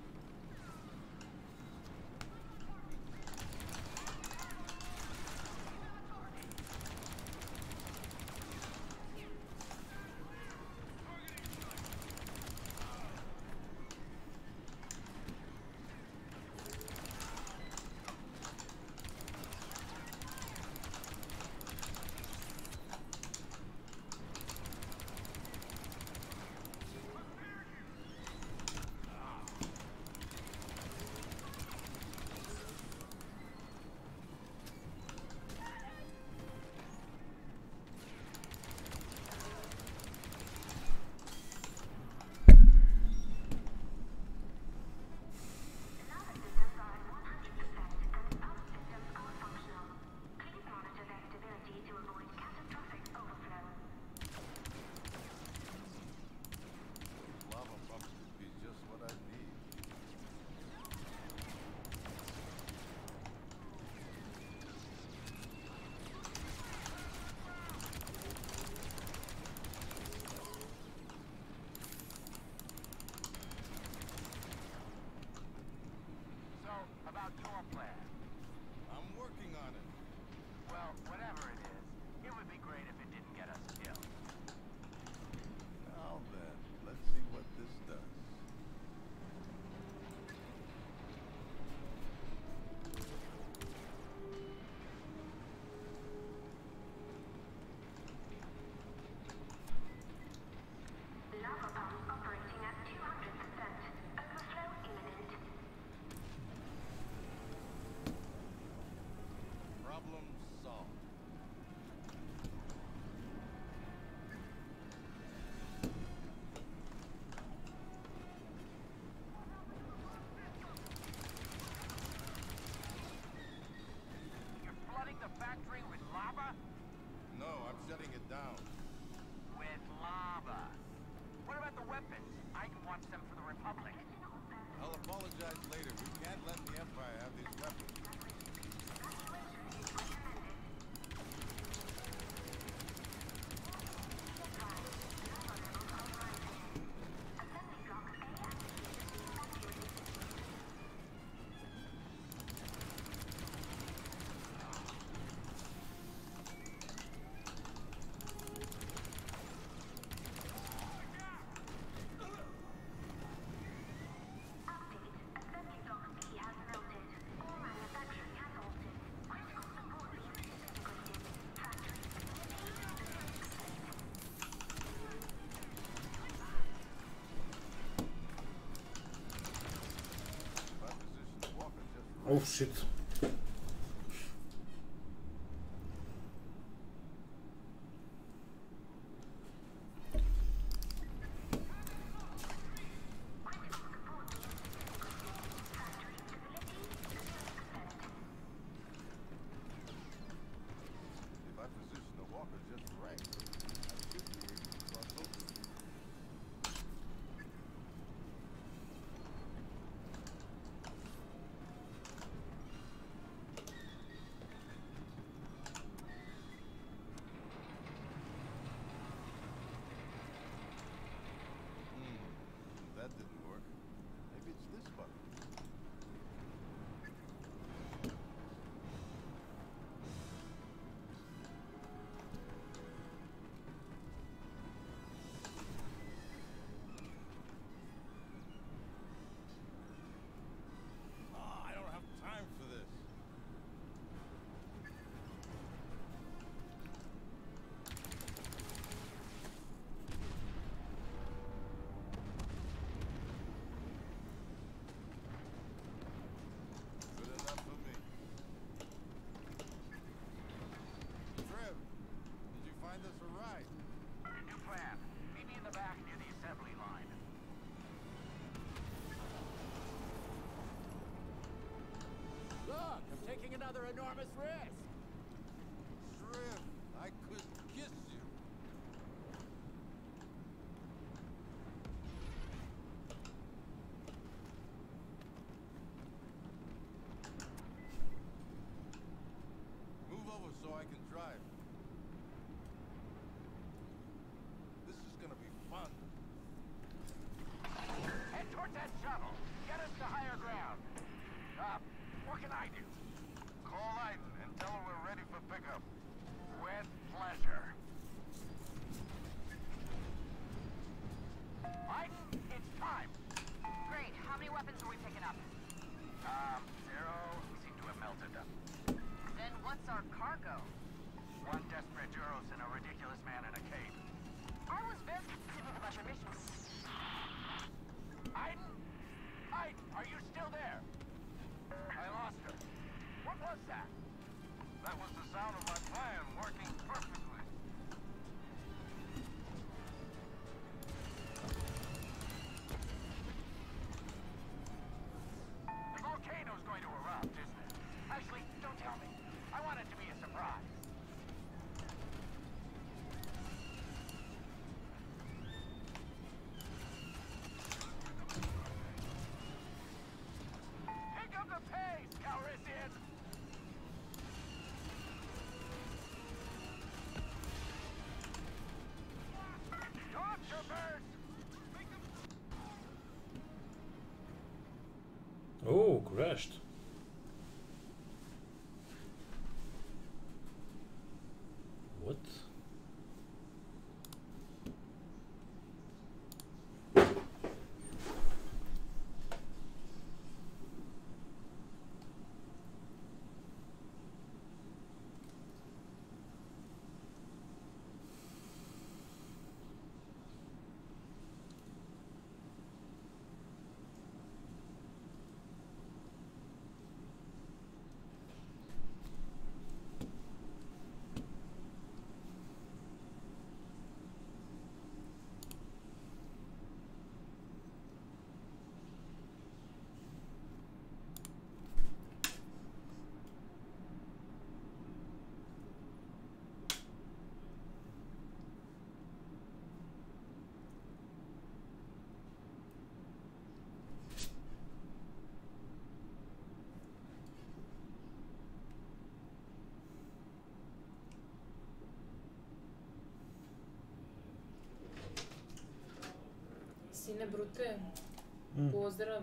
Lava systems are at one hundred percent and the power systems are functional. Please monitor their stability to avoid catastrophic overflow. Lava bumps would be just what I need. So, about your plan. I'm working on it. Well, whatever it is, it would be great if it didn't get us killed. Now then, let's see what this does. Lava pump operating at two hundred percent. Overflow imminent. Problem solved. You're flooding the factory with lava? No, I'm shutting it down. With lava. What about the weapons? I can watch them for the Republic. I'll apologize later. We can't let the Empire have these weapons. Assembly block A activated. Update. Assembly block B has melted. All manufacturing has halted. Critical support beams disintegrated. Factory My position, Walker just Oh shit. If I position the Walker just right, I should be able to cross over. another enormous risk. Shriv, I could kiss you. Move over so I can drive. This is gonna be fun. Head toward that shuttle. Get us to higher ground. Uh, what can I do? Call Aiden and tell her we're ready for pickup. With pleasure. Aiden, it's time. Great. How many weapons are we picking up? Um, zero. We seem to have melted them. Then what's our cargo? One desperate Juros and a ridiculous man in a cape. I was very specific about your mission. Aiden? Aiden, are you still there? I lost her. What was that? That was the sound of my plan working perfectly. The volcano's going to erupt, isn't it? Actually, don't tell me. I want it to be a surprise. Pick up the pace, Calrissian! Stormtroopers! Oh, crashed. What? Sine Brute, Mm. pozdrav.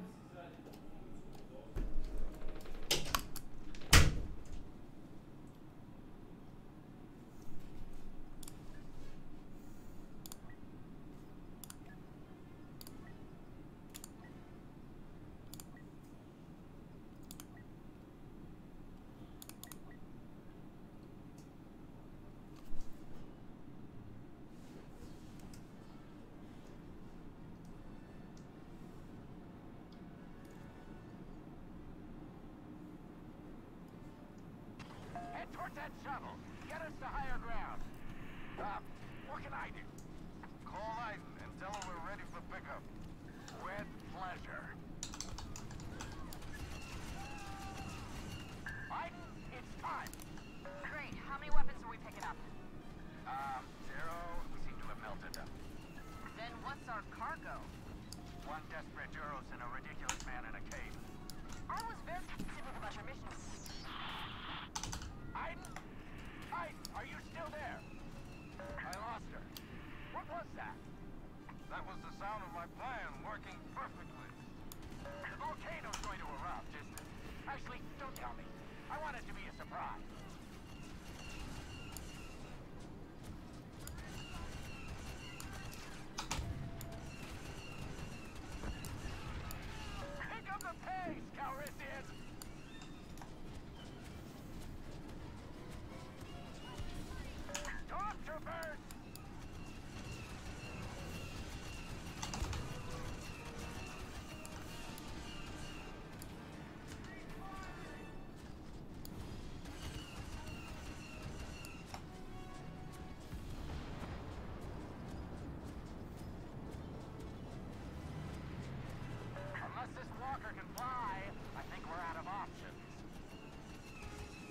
Head toward that shuttle. Get us to higher ground. Uh, what can I do? Call Aiden and tell her we're ready for pickup. With pleasure. Aiden, it's time. Great. How many weapons are we picking up? Um, zero. We seem to have melted them. Then what's our cargo? One desperate Juros and a ridiculous man in a cape. I was very specific about your mission. Aiden? Aiden, are you still there? I lost her. What was that? That was the sound of my plan working perfectly. The volcano's going to erupt, isn't it? Actually, don't tell me. I want it to be a surprise. Pick up the pace, Calrissian! Stormtroopers! Unless this walker can fly, I think we're out of options.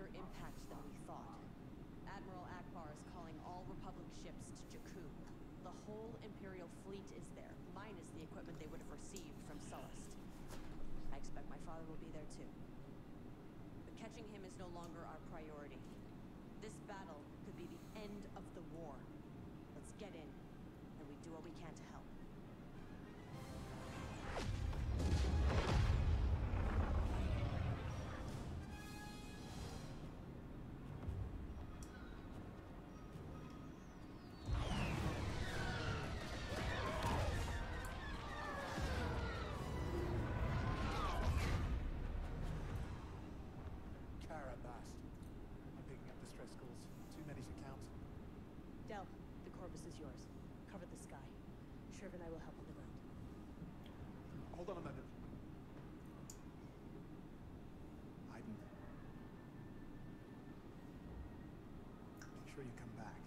greater impact than we thought. Admiral Akbar is calling all Republic ships to Jakku. The whole Imperial fleet is there, minus the equipment they would have received from Sullust. I expect my father will be there too. But catching him is no longer our priority. This battle could be the end of the war. Let's get in, and we do what we can to help. Del, the Corvus is yours. Cover the sky. Sherv and I will help on the ground. Hold on a moment. Aiden. Make sure you come back.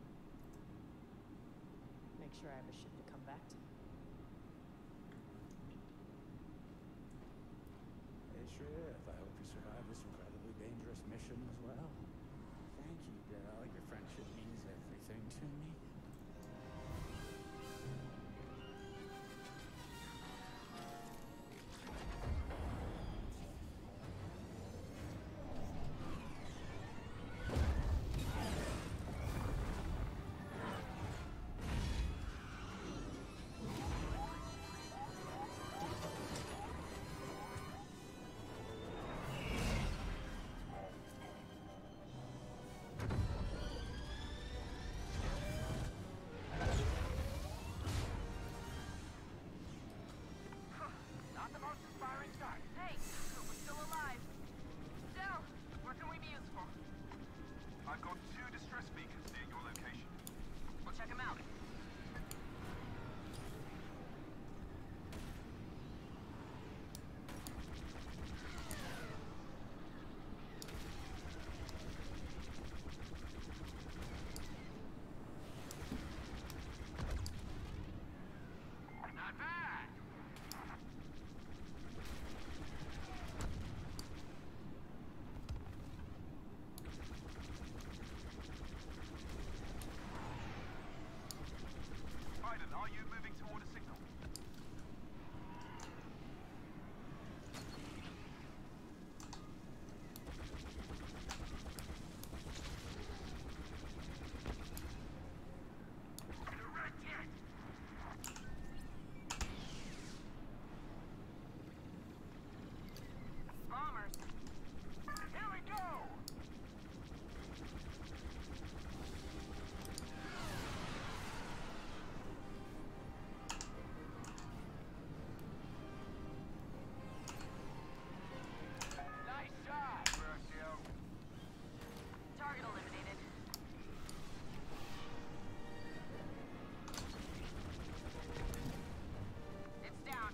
Make sure I have a ship to come back to. Hey, Shriv, I hope you survive this incredibly dangerous mission as well. Thank you, Del. Your friendship means everything to me. Not the most inspiring start. Hey, we're still alive. Del, where can we be useful? I've got two distress beacons near your location. We'll check them out. Not bad. Biden, are you moving toward a signal? Direct hit! Bombers. Here we go! Nice shot, Versio. Target eliminated. It's down.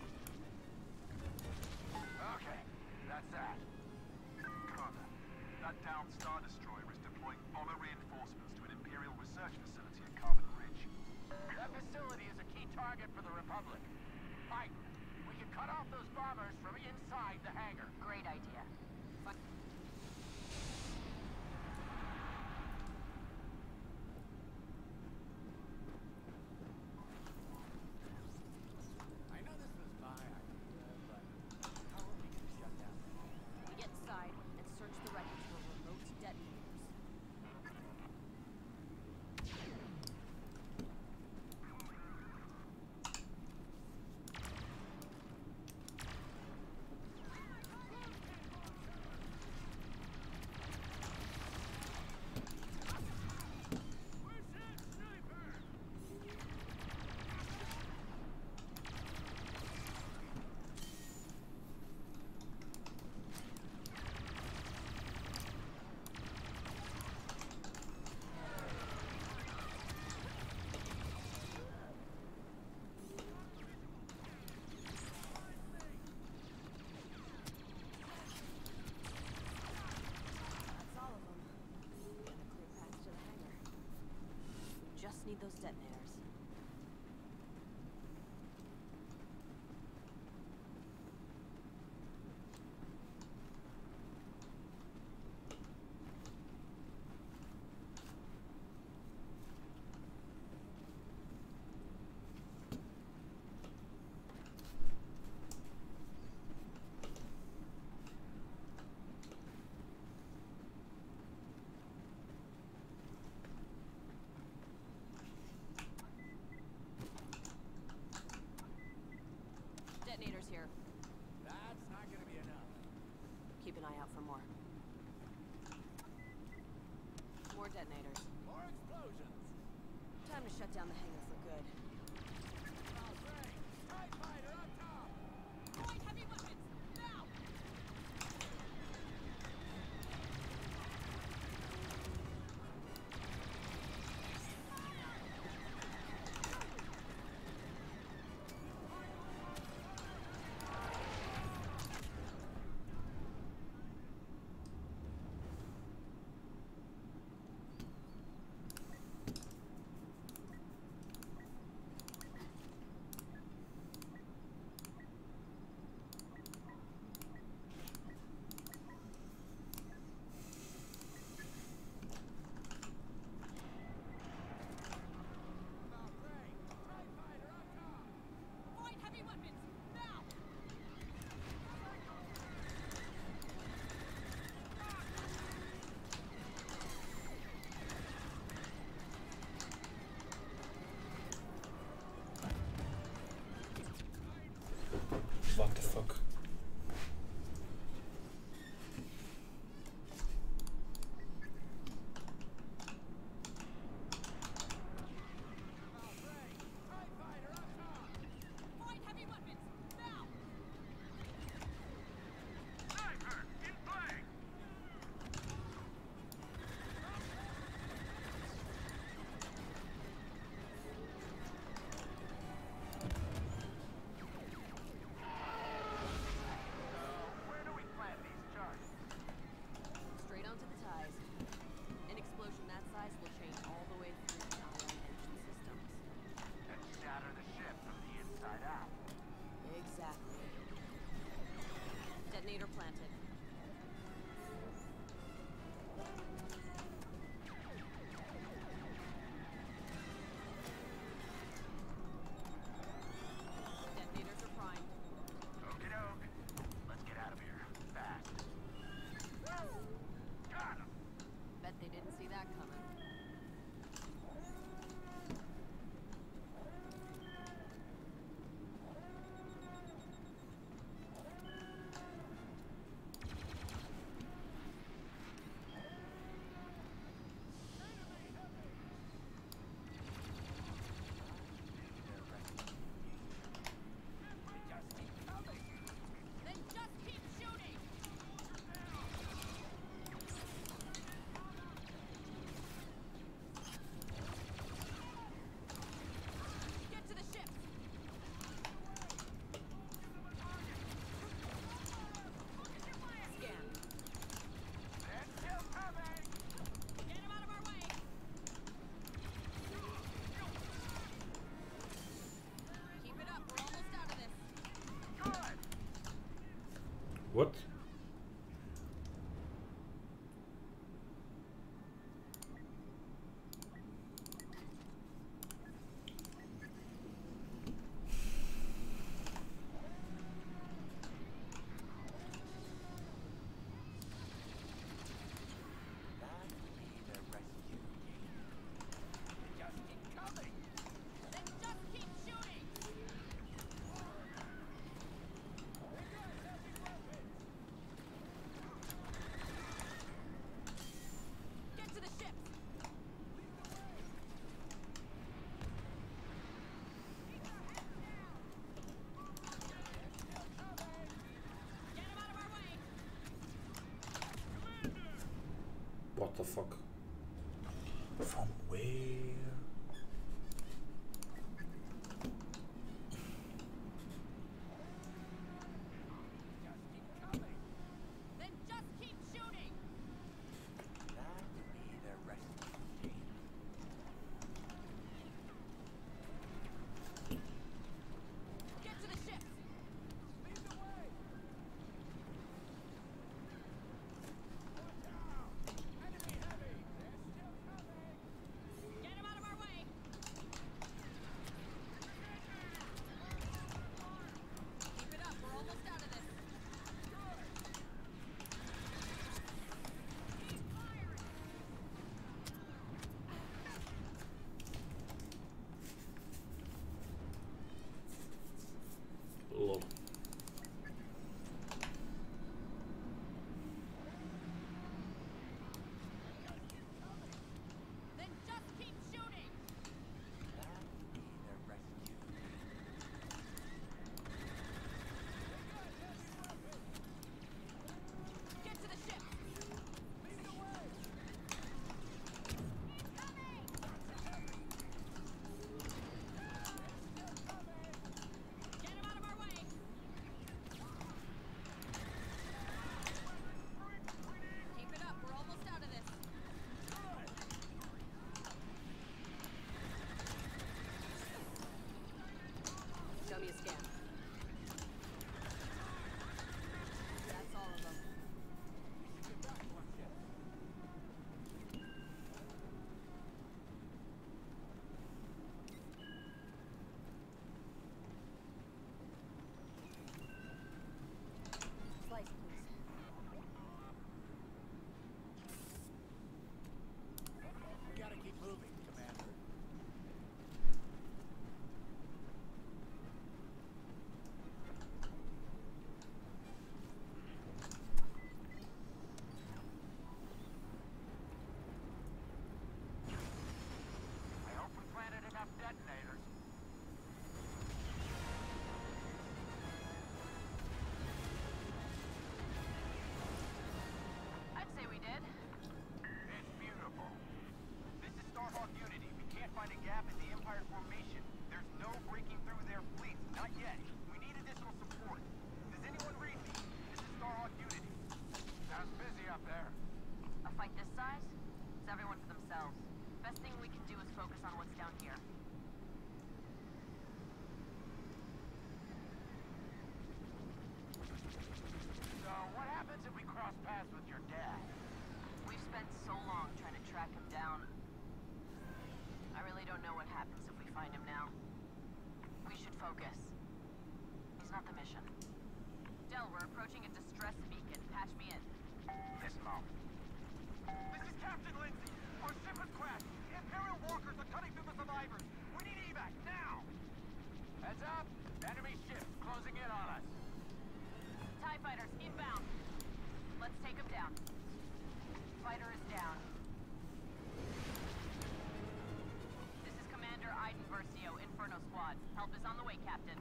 Okay, that's that. Carter, that downed Star Destroyer is deploying bomber reinforcements to an Imperial research facility at Carbon Ridge. That facility is a key target for the Republic. Mike, we can cut off those bombers from inside the hangar. Great idea. Fi- I know this was my idea, but how are we going to shut down the wall? We get inside and search the wreckage for remote detonators. That's all of them. And a clear path to the hangar. We just need those detonators. an eye out for more. More detonators. More explosions. Time to shut down the hangar for good. TIE fighter up top. Point heavy weapons now. What the fuck? Straight onto the ties. An explosion that size will change all the way through the ion engine systems. And shatter the ship from the inside out. Exactly. Detonator planted. Detonators are primed. Okie doke. Let's get out of here. Fast. Got him. Bet they didn't see that coming. Just keep coming. Then just keep shooting. Get to the ship. Scan. They're still coming. Get him out of our way. Keep it up. We're almost out of this. Good. What? That will be the rescue team. Just keep coming. Then just keep shooting. Get to the ship. Get him out of our way. What the fuck? From where? Just keep coming. Then just keep shooting. That will be the rescue team. Get to the ship. Lead the way. Watch out. Enemy heavy. They're still coming. Get him out of our way. cross paths with your dad. We've spent so long trying to track him down. I really don't know what happens if we find him now. We should focus. He's not the mission. Del, we're approaching a distress beacon. Patch me in. This moment. This is Captain Lindsay. Our ship has crashed. Imperial walkers are cutting through the survivors. We need evac now. Heads up. Enemy ship closing in on us. TIE fighters inbound. Let's take him down. Fighter is down. This is Commander Iden Versio, Inferno Squad. Help is on the way, Captain.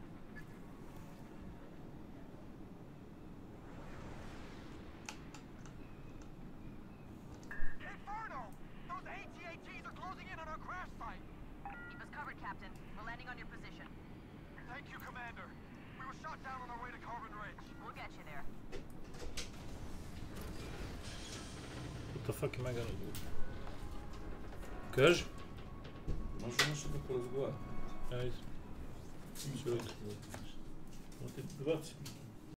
Inferno! Those A T A Ts are closing in on our crash site. Keep us covered, Captain. We're landing on your position. Thank you, Commander. We were shot down on our way to Carbon Ridge. We'll get you there. What the fuck am I gonna do? Кажи? Може нещо да поразговаря. Айде. Супер. Вот и двадцать минут.